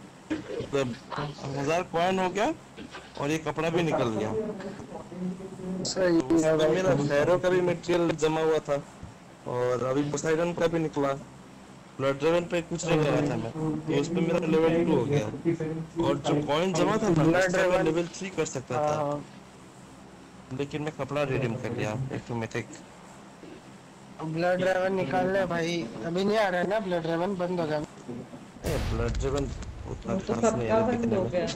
हजार कॉइन हो गया और ये कपड़ा भी निकल गया। सही है तो मेरा फैरो का भी मटेरियल जमा हुआ था और अभी पोसाइडन का भी निकला। ब्लड ड्रैगन पे कुछ नहीं लगा था मैं, तो उस पे मेरा लेवल टू हो गया और जो कॉइन जमा था ना उसका मैं लेवल थ्री कर सकता था, लेकिन मैं कपड़ा रिडीम कर लिया ऑटोमेटिक। ब्लड ड्रैगन निकालना है भाई, अभी नहीं आ रहा है ना ब्लड ड्रैगन, बंद हो गया। ए ब्लड ड्रैगन उतना तो खास नहीं सबका है बंद हो गया।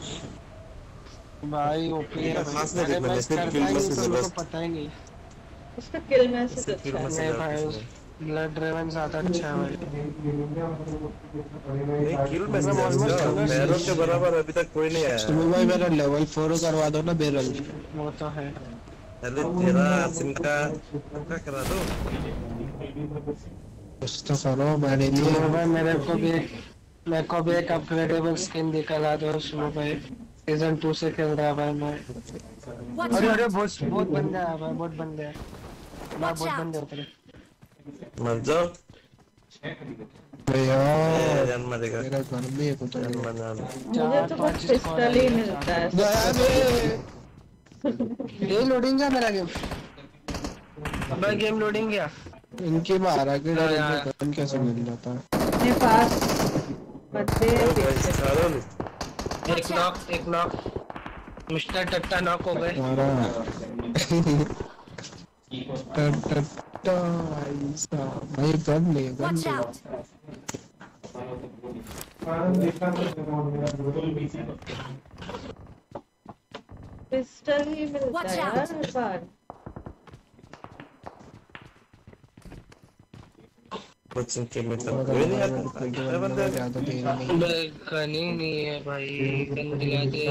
भाई ओपी है इतना खास नहीं अरे देखना, मैं सिर्फ करता किल ही नहीं मैसेज तो है उनको बस। पता ही नहीं। उसका किल मैसेज सिर्फ किल अच्छा है। मैसेज नहीं है भाई कुछ नहीं। ब्लड ड्रैगन ज्यादा अच्छा है भाई। नहीं किल मैसेज है उसका, फैरो के बराबर अभी तक कोई नहीं आया। सुबह भाई मेरा लेवल फोर करवा दो ना बेरल। वो तो है। पहले तेरा सिम का पक्का करा दो। कुछ तो करो मेरे सुनो लिए। भाई मेरे को भी मेरे को भी एक अपग्रेडेबल स्किन निकाला दो सुनो भाई। सीजन टू से खेल रहा भाई मैं। Watch अरे अरे out. बहुत बहुत बंदे हैं भाई, बहुत बंदे हैं। मैं Watch बहुत out. बंदे होते हैं। मर जाओ। भैया ए, जान मरेगा, मेरा घर में है कुछ जान नहीं। मरना। मुझे तो बस पिस्टल ही मिलता है। गया बे। ये लोडिंग गया मेरा गेम। भाई गेम लोडिंग गया। इनकी मारा के डर हाँ यार। इनको गन कैसे मिल जाता है। अपने पास बच्चे ओ भाई सारों एक नॉक एक नॉक मिस्टर टट्टा नॉक हो गए। मारा टट टट ऐसा भाई गन नहीं गन Watch नहीं। out. पिस्टल ही मिलता Watch है यार out. हर बार। बच्चों के मतलब कोई नहीं आता अरे बंदे ज्यादा देरी नहीं। गन ही नहीं है भाई, गन दिला दे।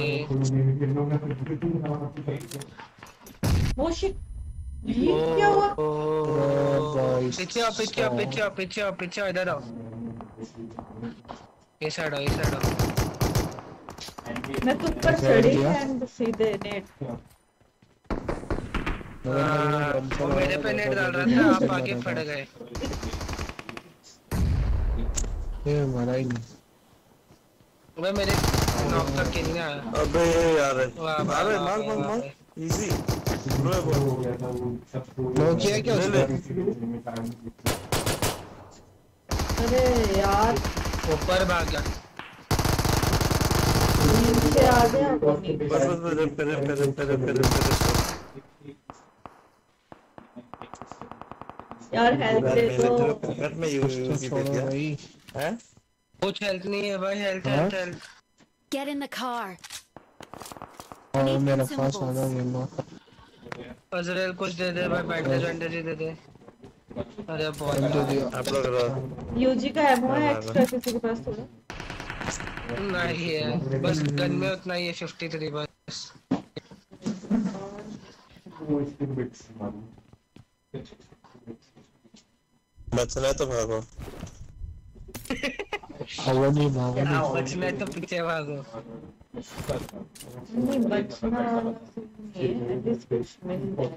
वो शिट, ये क्या हुआ? ओ भाई पीछे आओ पीछे आओ पीछे आओ पीछे आओ पीछे आओ, इधर आओ, ये साइड आओ, ये साइड आओ। मैं तो ऊपर चढ़ी एंड सीधे नेट। हाँ, वो मेरे पे नेट डाल रहा था, आप आगे फट गए। ये हमारा ही नहीं। वो मेरे नॉक का किल नहीं आया। अबे यार वाह, वाह, अरे वाह, मार वाह, मार वाह, मार वाह। इजी लो है वो लो किया क्या उसने? अरे यार ऊपर भाग गया। नीचे आ गया वो नीचे। बस बस बस रैप कर रैप कर रैप कर रैप कर रैप कर यार हेल्प दे मैंने दो। तेरे को कट में यूज दे छोड़ो दिया भाई। हैं कुछ हेल्थ नहीं है भाई, health health health. Get in the car. और मेरा पास आ गया गेम। अजरेल कुछ दे दे भाई, बैंडेज वैंडेज ही दे दे। अरे बहुत दे दिया। आप लोग रहो यूजी का एमओ है एक्स्ट्रा किसी के पास थोड़ा? नहीं है, बस गन में उतना ही है, फिफ्टी थ्री बस। बचना है तो भागो भागो नहीं भागो हाँ, नहीं। बचना है तो पीछे भागो। नहीं बचना नहीं है, एटलीस्ट कुछ मिल जाए।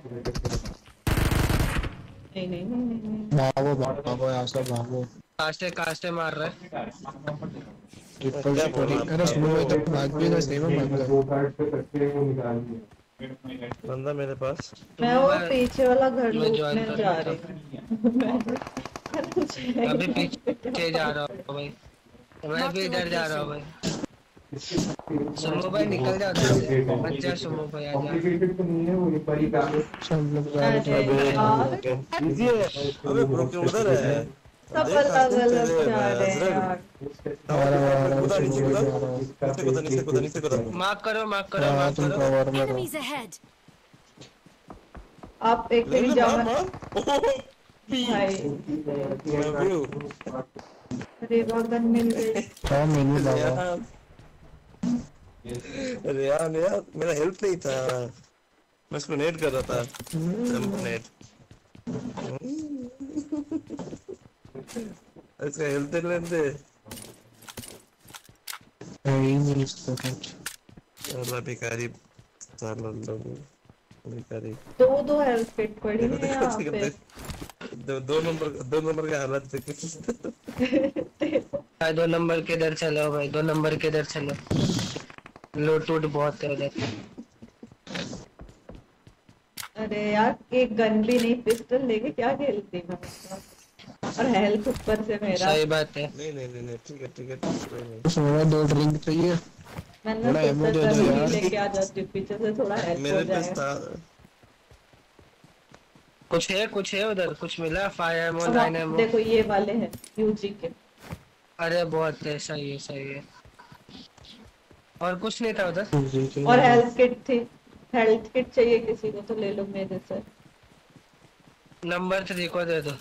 नहीं नहीं नहीं नहीं भागो भागो यहाँ से भागो। कास्टे कास्टे मार रहा है। Triple storey. अरे सुनो भाई तो भाग भी ना सही में भाग गए। बंदा मेरे पास मैं वो पीछे वाला घर मैं join लूटने कर जा लेता। रही हूँ। कुछ है अभी ही नहीं। पीछे जा रहा हूँ भाई, मैं भी इधर जा रहा हूँ भाई। सुमो भाई निकल जाओ उधर से, मत जा सुमो भाई, आजा। सब लोग जा रहे थे। अरे यार इजी है अबे ब्रो क्यों उधर है सब देख, अलग आते अलग तेरे जा रहे हैं अजरक। यार। हमारा हमारा कूदा नीचे सुनो कूदा जा रहा हूँ। नीचे कूदा नीचे कूदा नीचे कूदा मार्क करो मार्क करो हाँ मार्क तुम करो। कवर में रहो। Enemies ahead. आप एक ले मिनट ले जाओ मार मैं- मार ओहो भाई मैं व्यू अरे वागन मिल गई। हाँ मेनू लगा। यार अरे यार यार मेरा हेल्प नहीं था, मैं इसको नेट कर रहा था जंप नेट। इसका हेल्थ दे लेते है ही नहीं इसको कुछ। अल्लाह भिखारी साला लोग भिखारी दो दो हेल्थ किट पड़ी है यहाँ पे। दो दो नंबर दो नंबर का हालत देख भाई दो नंबर के इधर चलो भाई, दो नंबर के इधर चलो, लूट वूट बहुत है उधर। अरे यार एक गन भी नहीं, पिस्टल लेके क्या खेलती मैं मतलब। और हेल्थ ऊपर से मेरा। सही बात है। नहीं नहीं नहीं नहीं ठीक है ठीक है कोई नहीं। सुनो दो ड्रिंक चाहिए। मैंने थोड़ा ammo सोचा दे दो गन यार। भी लेके आ जाती हूँ, पीछे से थोड़ा हेल्प हो मेरे पास जाएगा। था कुछ है कुछ है उधर, कुछ मिला? Fire ammo, nine ammo. देखो ये वाले हैं यूजी के। अरे बहुत है, सही है सही है। और कुछ नहीं था उधर? और हेल्थ किट थी, हेल्थ किट चाहिए किसी को तो ले लो मेरे से। नंबर थ्री को दे दो।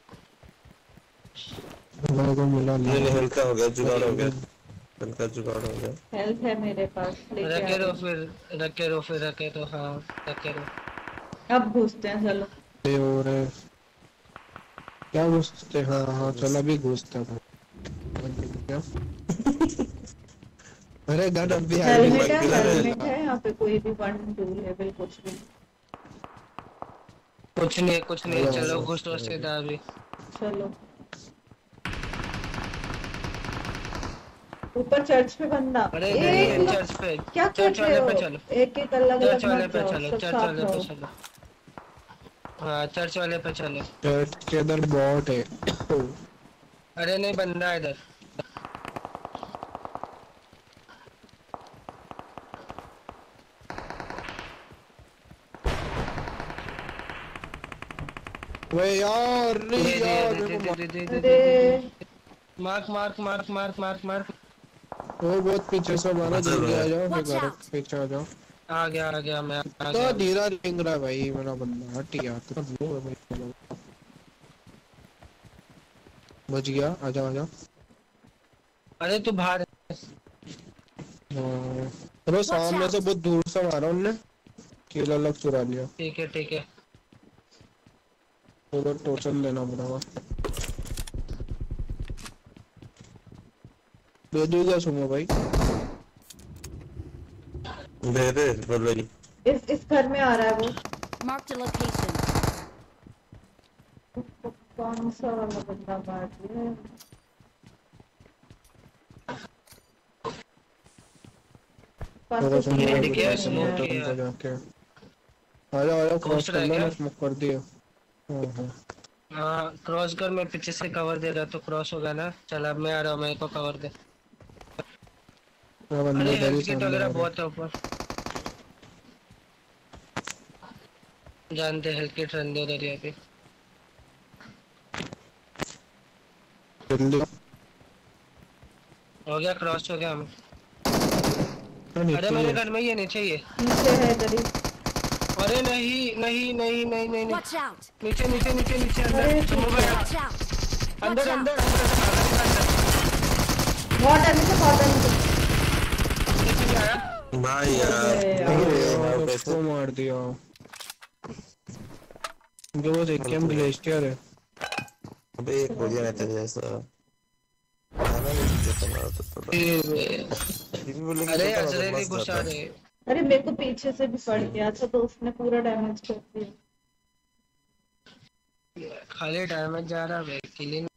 मेरे को मिला नहीं नहीं। नहीं हल्का हो गया जुगाड़ हो गया हल्का जुगाड़ हो गया। हेल्थ है मेरे पास, लेके रखे आ रहो जाओ। फिर, रखे रहो फिर, रखे तो हाँ रखे रहो। अब घुसते हैं चलो। ये हो रहे क्या घुसते? हाँ हाँ चलो अभी घुसते हैं। क्या? अरे गन अब भी आ हेलमेट गई। है, किलर है। हेलमेट है यहाँ पे, कोई भी वन टू लेवल कुछ भी। कुछ नहीं कुछ नहीं, चलो घुसो सीधा अभी। चलो ऊपर चर्च पे बंदा। अरे एक नहीं लोग- चर्च पे, क्या कर चर्च वाले रहे पे हो? चलो, एक एक अलग चर्च अलग वाले मत पे जाओ, चलो, सब चर्च साथ वाले पे रहो। चलो। हाँ चर्च वाले पे चलो। चर्च के अंदर बॉट है। अरे नहीं बंदा है इधर। वे यार नहीं दे दे यार दे मेरे दे को दे दे दे दे अरे दे। Mark mark mark mark mark mark. वो बहुत पीछे से मारा, मजा जल्दी लो आ है। जाओ फिर Watch घर out! पीछे आ जाओ। आ गया आ गया मैं आ तो गया। धीरा रेंग रहा है भाई मेरा बंदा, हट यार तेरा वो है भाई। बच गया, आजा आजा। अरे तू बाहर है। हाँ। अरे Watch सामने से out! बहुत दूर से मारा उनने, किल अलग चुरा लिया। ठीक है ठीक है। उधर टोचन देना पड़ेगा। दे दूंगा सुनो भाई। दे दे बोलो जी। इस इस घर में आ रहा है वो। Marked a location. कौन सा वाला बंदा मार दिया? पास थोड़ा से सा मेरा हिट भी किया टोचन स्मोक वोचन किया। को जाके आजा आजा, क्रॉस दूसरा कर है लो क्या? ना, स्मोक कर दिया। हाँ हाँ। हाँ क्रॉस कर, मैं पीछे से कवर दे रहा तो क्रॉस होगा ना। चल अब मैं आ रहा हूँ, मेरे को कवर दे। मेरा बंदा अरे इधर ही हेल्थ किट सामने वगैरह आ रहा है। बहुत है ऊपर। जानते हेल्थ किट रन दे उधर यहाँ पे। जल्दी हो गया क्रॉस हो गया हमें। ना, अरे नीचे ही मेरे है। घर में ही है, नीचे ही है। नीचे है इधर ही। अरे नहीं नहीं नहीं नहीं नहीं नहीं। Watch out! नीचे नीचे नीचे नीचे अरे अंदर सुनो भाई। Watch out! Watch अंदर out! अंदर अंदर से भागा नहीं अंदर। बहुत टाइम से बहुत टाइम से। नीचे नहीं आया। भाई यार अरे अरे नहीं यार यार उसको कैसे मार दिया। जो वो देख के हम ग्लेशियर है। अबे एक हो गया तेरे जैसा आना नहीं चाहिए तुम्हारा तो थोड़ा ये भी बोले कि अरे चलता ना तो अजरेली मस्त घुसा जाता। रहे। अरे मेरे को पीछे से भी पड़ गया था तो उसने पूरा डैमेज कर दिया। खाली डैमेज जा रहा है, किलिंग।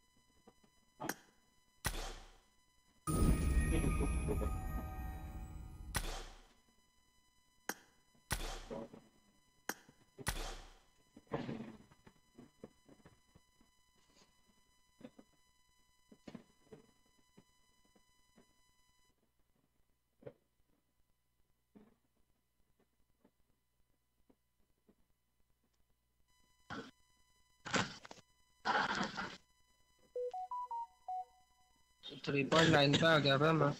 थ्री पॉइंट नाइन पे आ गया भाई मैं।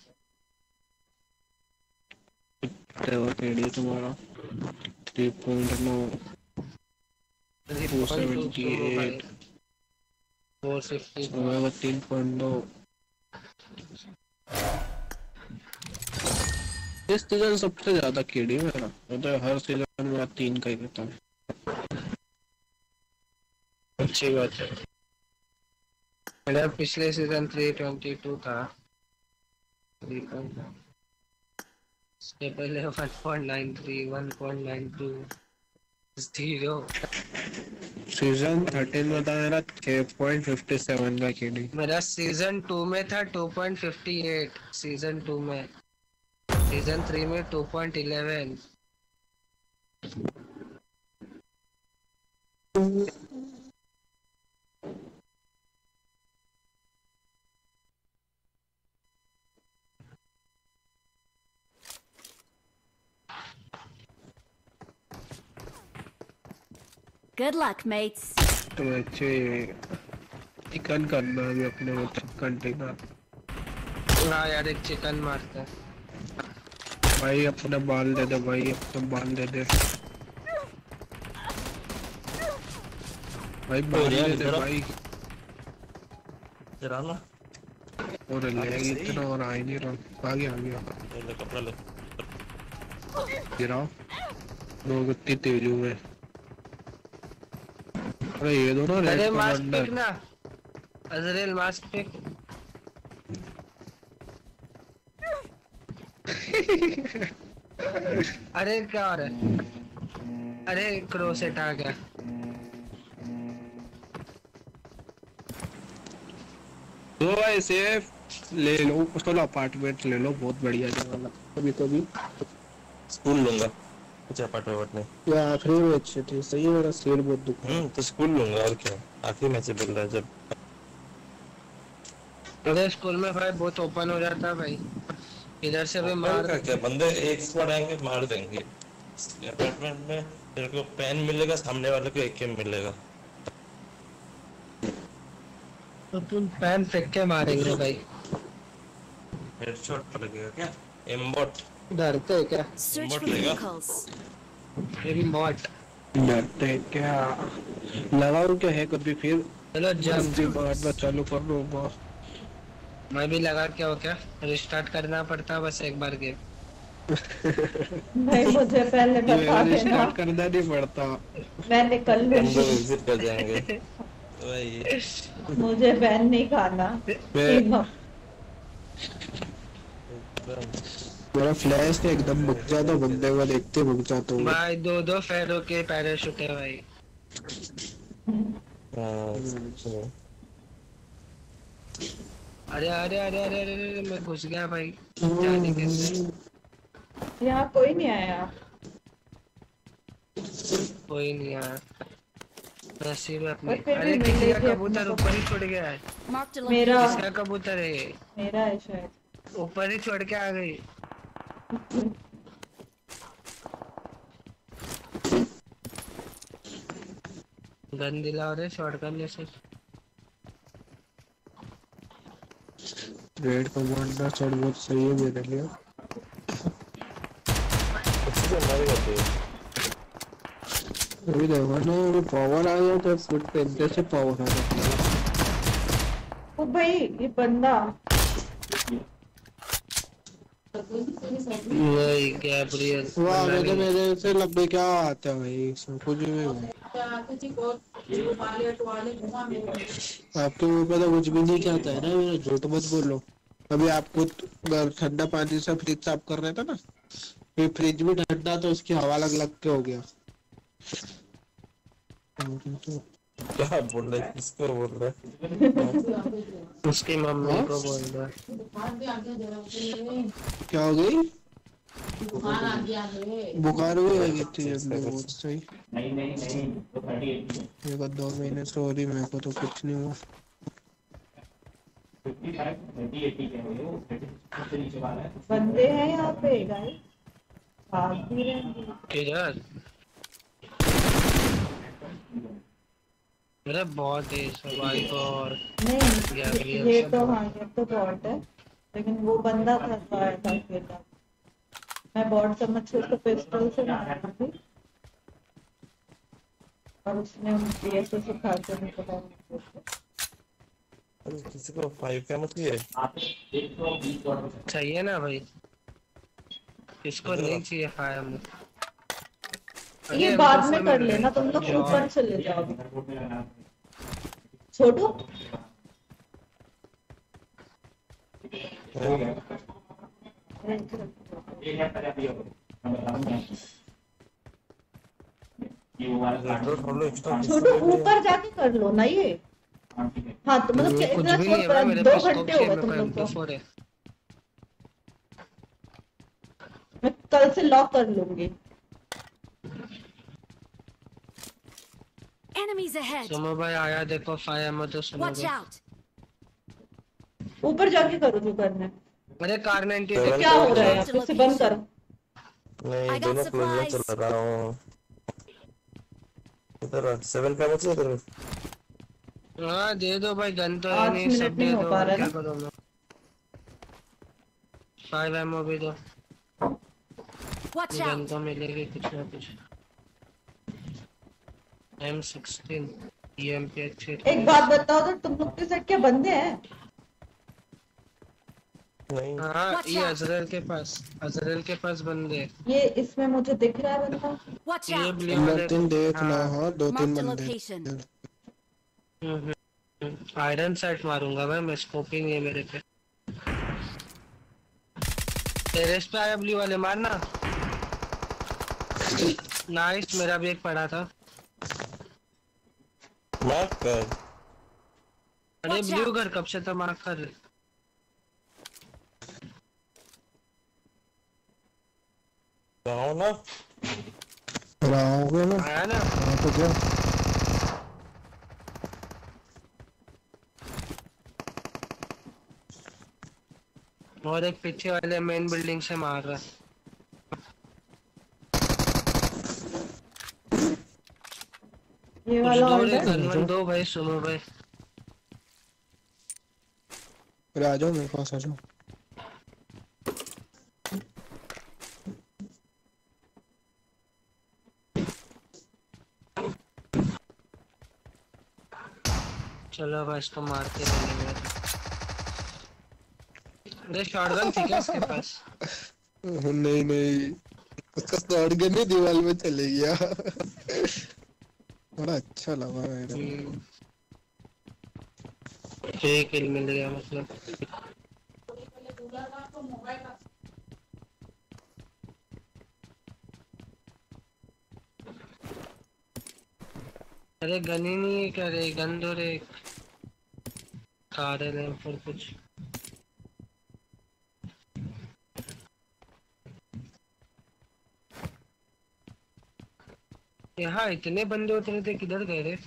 तेरा केडी तुम्हारा थ्री पॉइंट नौ, three four point two seventy सुनो भाई। Eight four fifty. सोलह तीन पॉइंट दो। इस सीजन सबसे ज्यादा केडी मेरा, वो तो हर सीजन में तीन का ही रहता है। अच्छी बात है। मेरा पिछले सीजन थ्री ट्वेंटी टू था। थ्री पॉइंट इसके पहले one point nine three, one point nine two, zero. Season thirteen में था मेरा छह पॉइंट फिफ्टी सेवन का केडी। मेरा सीजन टू में था two point fifty eight. Season two में। सीजन थ्री में two point eleven. Good luck, mates. तो अच्छे चिकन करना है अभी अपने वो चिकन टिक्का। हाँ यार एक चिकन मारता है। भाई अपने बाल दे दे, भाई अपने बाल दे दे, भाई बाल दे दे भाई। जरा ना और ले इतना और आ ही नहीं रहा। आ गया आ गया। ले ले कपड़ा ले गिराओ लोग इतनी तेज हुए। अरे ये दो ना रेड अरे मास्क कमांडर। पिक ना। Azrael mask pick. अरे क्या हो रहा है? अरे क्रोसेट आ गया। तो भाई सेफ ले लो उसको, लो अपार्टमेंट ले लो, बहुत बढ़िया जगह है। कभी कभी स्कूल लूंगा कुछ अपार्टमेंट में या आखिरी में अच्छी थी, सही है। मेरा सिर बहुत दुख रहा है। हम्म तो स्कूल लूंगा और क्या आखिरी मैच मिल रहा है जब अरे स्कूल में भाई बहुत ओपन हो जाता है भाई। इधर से भी मार। का क्या बंदे एक स्क्वाड आएंगे मार देंगे। अपार्टमेंट में तेरे को पेन मिलेगा, सामने वाले को एक के मिलेगा। तो तुम पैन फेंक के मारेंगे भाई। हेडशॉट लगेगा क्या? एम्बॉट डरते है क्या? Search एम्बॉट for लेगा। vehicles. मेरी मौत। डरते क्या? लगाओ क्या है कभी फिर चलो जंप। उसके बाद मैं चालू कर लूंगा। मैं भी लगा क्या हो क्या रिस्टार्ट करना पड़ता बस एक बार गेम। नहीं मुझे पहले ये बता देना, स्टार्ट करना नहीं पड़ता। मैं निकल अंदर लूंगी। विजिट कर जाएंगे वही। मुझे बैन नहीं खाना। मैं मैं मेरा फ्लैश तो एकदम बुक जाता, बंदे को देखते बुक जाता हूँ। भाई दो दो फेरो के पैराशूट है भाई। हाँ अरे अरे अरे अरे अरे अरे मैं घुस गया भाई। जाने कैसे? यहाँ कोई नहीं आया। कोई नहीं आया। नसीब है अपनी। और फिर भी अरे किसी मिलेगी का अपने कबूतर को। ऊपर ही छोड़ गया है। Marked a मेरा location. किसका कबूतर है ये? मेरा है शायद। ऊपर ही छोड़ के आ गई। गन दिला और शॉटगन जैसे। रेड कमांडर चढ़ बहुत सही है मेरे लिए। अभी देखो ना वो पावर आ गया तो फुट पेंटे से पावर आ जाता है। ओ भाई ये बंदा वही गैब्रियल। वाह मेरे मेरे से लंबे क्या आता है भाई, सब कुछ में आपके मुंह पे तो कुछ भी नहीं कहता है ना, मेरा झूठ मत बोलो। अभी आपको ठंडा पानी से फ्रिज साफ कर रहे थे ना, फिर फ्रिज भी ठंडा तो उसकी हवा लग लग के हो गया। क्या बोल रहा है? किसको बोल रहा है? उसकी मम्मी को बोल रहा है। क्या हो गई? बुखार हुई है कितनी जल्दी? बहुत सही। नहीं नहीं नहीं एक दो महीने से हो रही, मेरे को तो कुछ नहीं हुआ। बंदे हैं यहाँ पे गाइस, भाग भी रहे हैं। किधर? मेरा बहुत है भाई और नहीं गैब्रियल ये सब तो बहुत- हाँ ये तो बॉट है, लेकिन वो बंदा था जो आया था अकेला। मैं बॉट समझ के उसको पिस्टल से मारा थी और उसने पीएसए से उठा के निकला। अरे किसी को फाइव क्या मत है? चाहिए ना भाई, इसको नहीं चाहिए फायर में। ये बाद में कर लेना, तुम लोग ऊपर चले जाओ। छोटू छोटू ऊपर जाके कर लो ना ये। हाँ तो मतलब कुछ इतना भी छोड़ नहीं है पड़ा, भाई, मेरे दो पास घंटे हो गए तुम लोग को। फोर है। मैं कल से लॉक कर लूंगी। Enemies ahead. सुनो भाई आया देखो फायर में तो सुनो Watch भाई। out. ऊपर जाके करो जो करना है। अरे कार नाइनटी Seven क्या हो रहा है यहाँ पे? इसे बंद करो। नहीं I got दोनों क्लोज में supplies. चला रहा हूँ। इधर सेवन क्या मत है इधर? हाँ दे दो भाई, गन तो है पाँच नहीं, मिनट सब नहीं दे हो दो। पा रहा क्या ना। करो मैं? फाइव एमओ भी दो। Watch gun out. तो मिलेगी कुछ ना कुछ। एम सिक्सटीन ईएमपी अच्छी। एक बात बताओ तो तुम लोग के साथ क्या बंदे हैं? नहीं हाँ Watch ये out. अजरल के पास, अजरल के पास बंदे हैं। ये इसमें मुझे दिख रहा है बंदा। Watch ये out. ब्लू वाले तीन देखना। हाँ। हाँ दो तीन Marked a बंदे। location. हम्म, हम्म। आयरन सेट मारूंगा भाई मैं, स्कोप ही नहीं है मेरे पे। टेरेस पे आया ब्लू वाले, मारना। नाइस, मेरा भी एक पड़ा था। मार्क कर। अरे Watch ब्लू out. घर कब से तो मार्क कर रहे। जाओ ना। रहोगे ना? आया ना। हाँ तो क्या? और एक पीछे वाले मेन बिल्डिंग से मार रहा है। ये कुछ वाला दो और रे है। गन दो भाई, सुनो भाई। अरे आ जाओ मेरे पास आ जाओ। चलो भाई इसको मार के रहेंगे। अरे शॉटगन थी क्या इसके पास? नहीं नहीं, उसका शॉटगन ही दीवार में चले गया। बड़ा अच्छा लगा मेरे को। एक किल मिल गया मतलब। अरे गन ही नहीं है क्या रे? गन दो रे। कार है फिर कुछ। यहाँ इतने बंदे उतरे थे, किधर गए रे?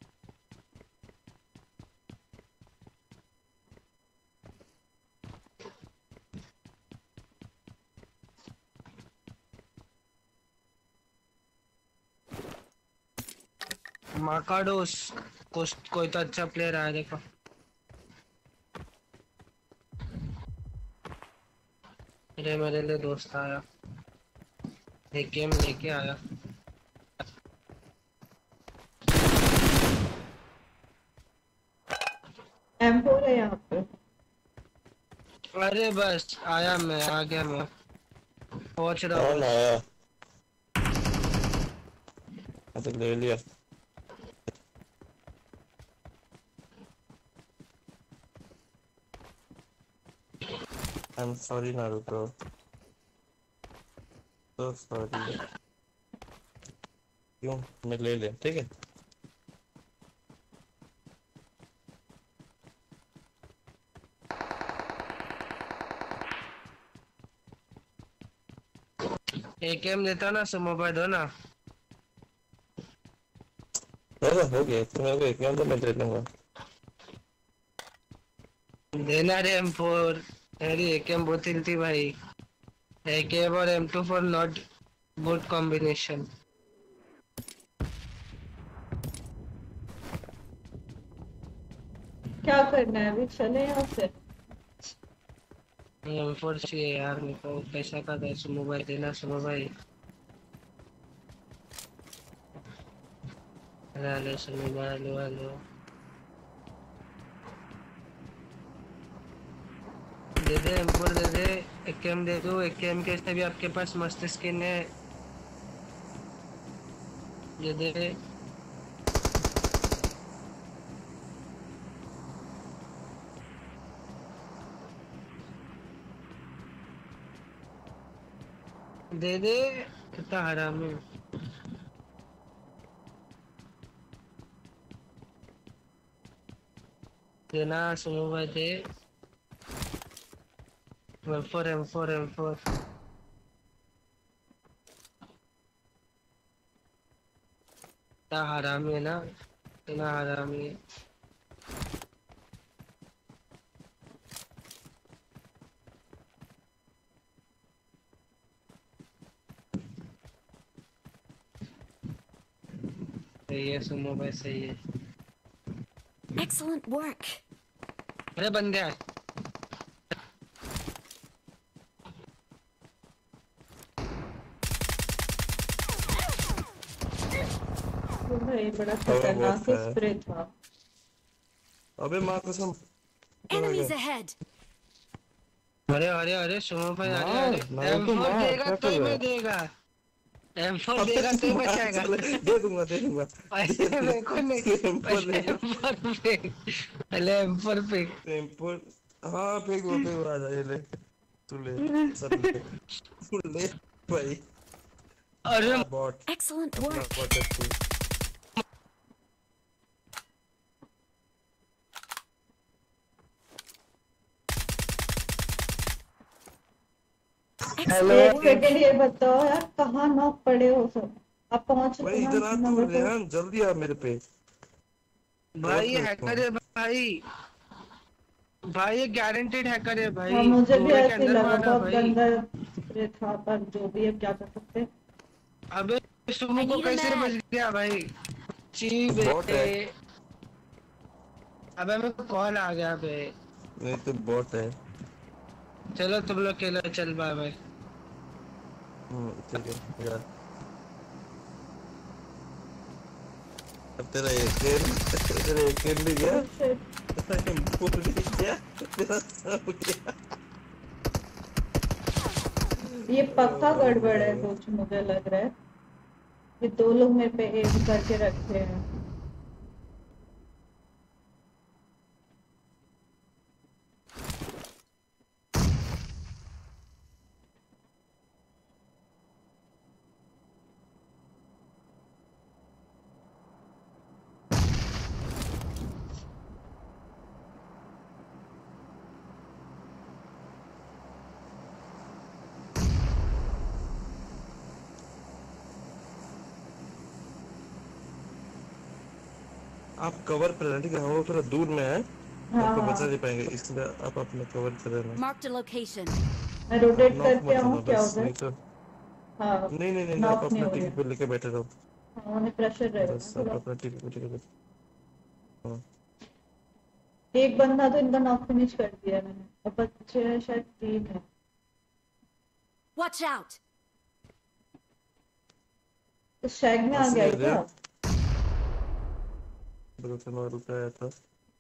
माकाडोस कुछ कोई तो अच्छा प्लेयर आया देखो। अरे मेरे लिए दोस्त आया, एक गेम लेके आया। एम फोर है यहाँ पे। अरे बस आया, मैं आ गया, मैं पहुंच रहा हूँ। आया तो ले लिया। I'm sorry Naruto, so sorry। क्यों? मैं ले लिया, ठीक है। एक गेम देता ना सुमो भाई, दो ना। ऐसा हो गया, तुम्हें को एक गेम तो मैं दे दूंगा। देना रे एम फोर। मेरी एक गेम बहुत थी भाई। एक गेम और M two four not good combination. क्या करना है अभी, चले यहाँ से? एम फोर चाहिए यार मेरे को, पैसा का दे। सुमो भाई देना, सुमो भाई। हेलो सुमो भाई, हेलो हेलो। दे दे एम फोर दे दे। एक गेम दे दो, एक गेम के से भी आपके पास मस्त स्किन है। दे दे। दे दे, कितना हराम है। देना सुनो भाई दे। M four M four M four. कितना हराम है ना, कितना हराम है। सही है सुनो भाई, सही है। Excellent work. अरे बंदे आए। भाई बड़ा खतरनाक स्प्रे था। अबे माँ कसम। Enemies ahead. अरे अरे अरे सुनो भाई, अरे अरे एम फोर देगा तो ही मैं देगा। एम फोर देगा तो ही बचाएगा। दे दूंगा दे दूंगा। पैसे मेरे को नहीं। एम फोर फेंक, पहले एम फोर फेंक। एम फोर हाँ फेंक वो फेंक आ जा, ये ले तू ले सब ले तू ले भाई। अरे बॉट Excellent work. बॉट है तू। हेलो एक सेकंड ये बताओ यार, कहाँ नॉक पड़े हो सब? आप पहुंच भाई इधर आ तू, रेहान जल्दी आ मेरे पे। भाई ये हैकर है भाई। भाई ये गारंटेड हैकर है भाई। हाँ, मुझे भी गोले के ऐसे अंदर लगा, मारा बहुत भाई। गंदा स्प्रे था, पर जो भी है क्या कर सकते हैं। अबे सुमो को कैसे बच गया भाई? ची बॉट बेटे। है। अबे मेरे को कॉल आ गया बे। नहीं तो बॉट है। चलो तुम लोग खेलो, चल बाय बाय। हम्म ठीक है यार। अब तेरा एक तेरा एक भी गया। Oh shit. भूल गया तेरा सब गया। ये ओ पक्का भाई गड़बड़ है साहब। कुछ, मुझे लग रहा है ये दो लोग मेरे पे एम करके रखे हैं। आप कवर पे रहना ठीक है, हम लोग थोड़ा दूर में है, हाँ आपको बचा हाँ, नहीं पाएंगे, इसलिए आप अपने कवर पे रहना। Marked a location. मैं आप रोटेट नॉक करके मत आऊँ होना क्या बस, उधर? नहीं तो हाँ, नहीं नहीं नहीं, नहीं आप नॉक नहीं अपना हो रही टिकट पे है। लेके बैठे रहो। हाँ, उन्हें प्रेशर रहेगा बस ना आप थोड़ा। अपना टिकट पे लेके बैठे। हाँ एक बंदा तो इनका नॉक फिनिश कर दिया है मैंने, अब बच्चे हैं शायद तीन है। Watch out! तो शैग में आ पास गया में है आ क्या? गया, ब्रोकन वाल पे आया था।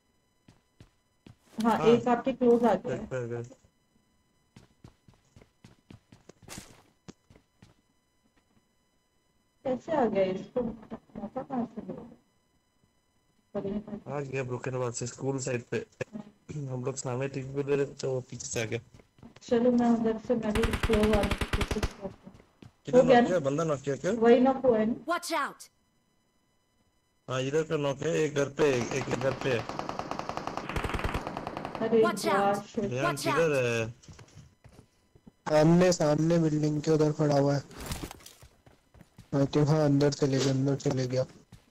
हाँ, हाँ एक आपके क्लोज आ गया बैक है। पे आ गया। कैसे आ गया इसको मौका कहाँ से मिला? पता नहीं। आ गया ब्रोकन वाल से स्कूल साइड पे। हम लोग सामने टिकट पे ले रहे थे तो वो पीछे से आ गया। चलो मैं उधर से मैं भी क्लोज आने की कोशिश करती हूँ। हो किधर गया नॉक ना? किया, बंदा नॉक किया क्या? वही नॉक हुआ है ना? Watch out! हाँ इधर का नॉक है, एक घर पे एक एक घर पे है। अरे Watch यार out! शिट। ध्यान Watch किधर out! है? सामने सामने बिल्डिंग के उधर खड़ा हुआ है। आई थिंक हाँ अंदर चले गया, अंदर चले गया।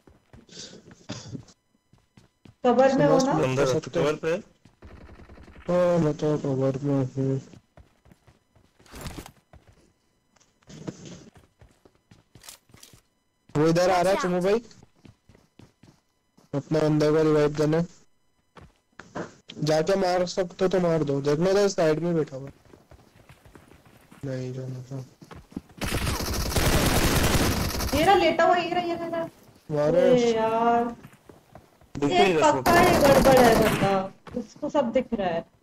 कवर में हो समझ ना? में कर अंदर तो सकते हो? कवर पे है। हाँ मैं तो कवर में हूँ। वो इधर आ रहा Watch है चुमो out! भाई, अपना अंदर का रिवाइव देने। जाके मार सकते हो तो मार दो, देखना इधर साइड में बैठा हुआ है। नहीं जाना था। ये रहा लेटा हुआ, ये रहा ये रहा। मारे अरे यार, दिख ये नहीं रहा पक्का स्मोक। ये गड़बड़ है बंदा, उसको सब दिख रहा है।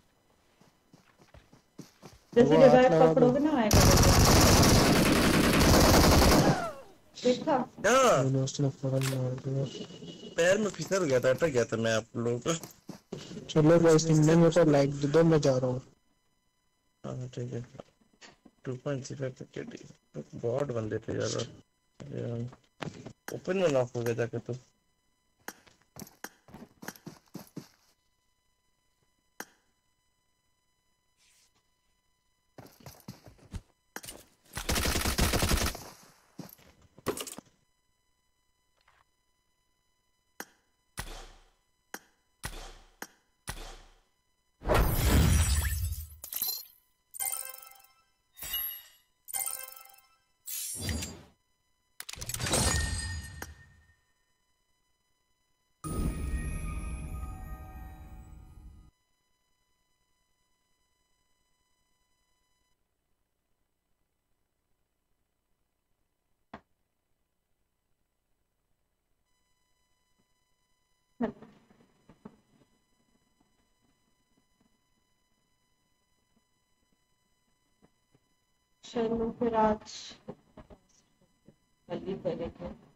जैसे वो हाथ रिवाइव लगा दो। पकड़ोगे ना आएगा वो। देखा? हाँ मैंने उसने फौरन मार दिया। पैर में फिसल गया था, अटक गया था मैं आप लोगों को। चलो कुछ भाई नहीं तुमने था मेरे कुछ को तो। लाइक दे दो, मैं जा रहा हूँ। हाँ ठीक है। टू पॉइंट जीरो तक के डी बहुत बंदे थे यार। ओपन में नॉक हो गया जाके तो। चलो फिर आज कल ही करेंगे।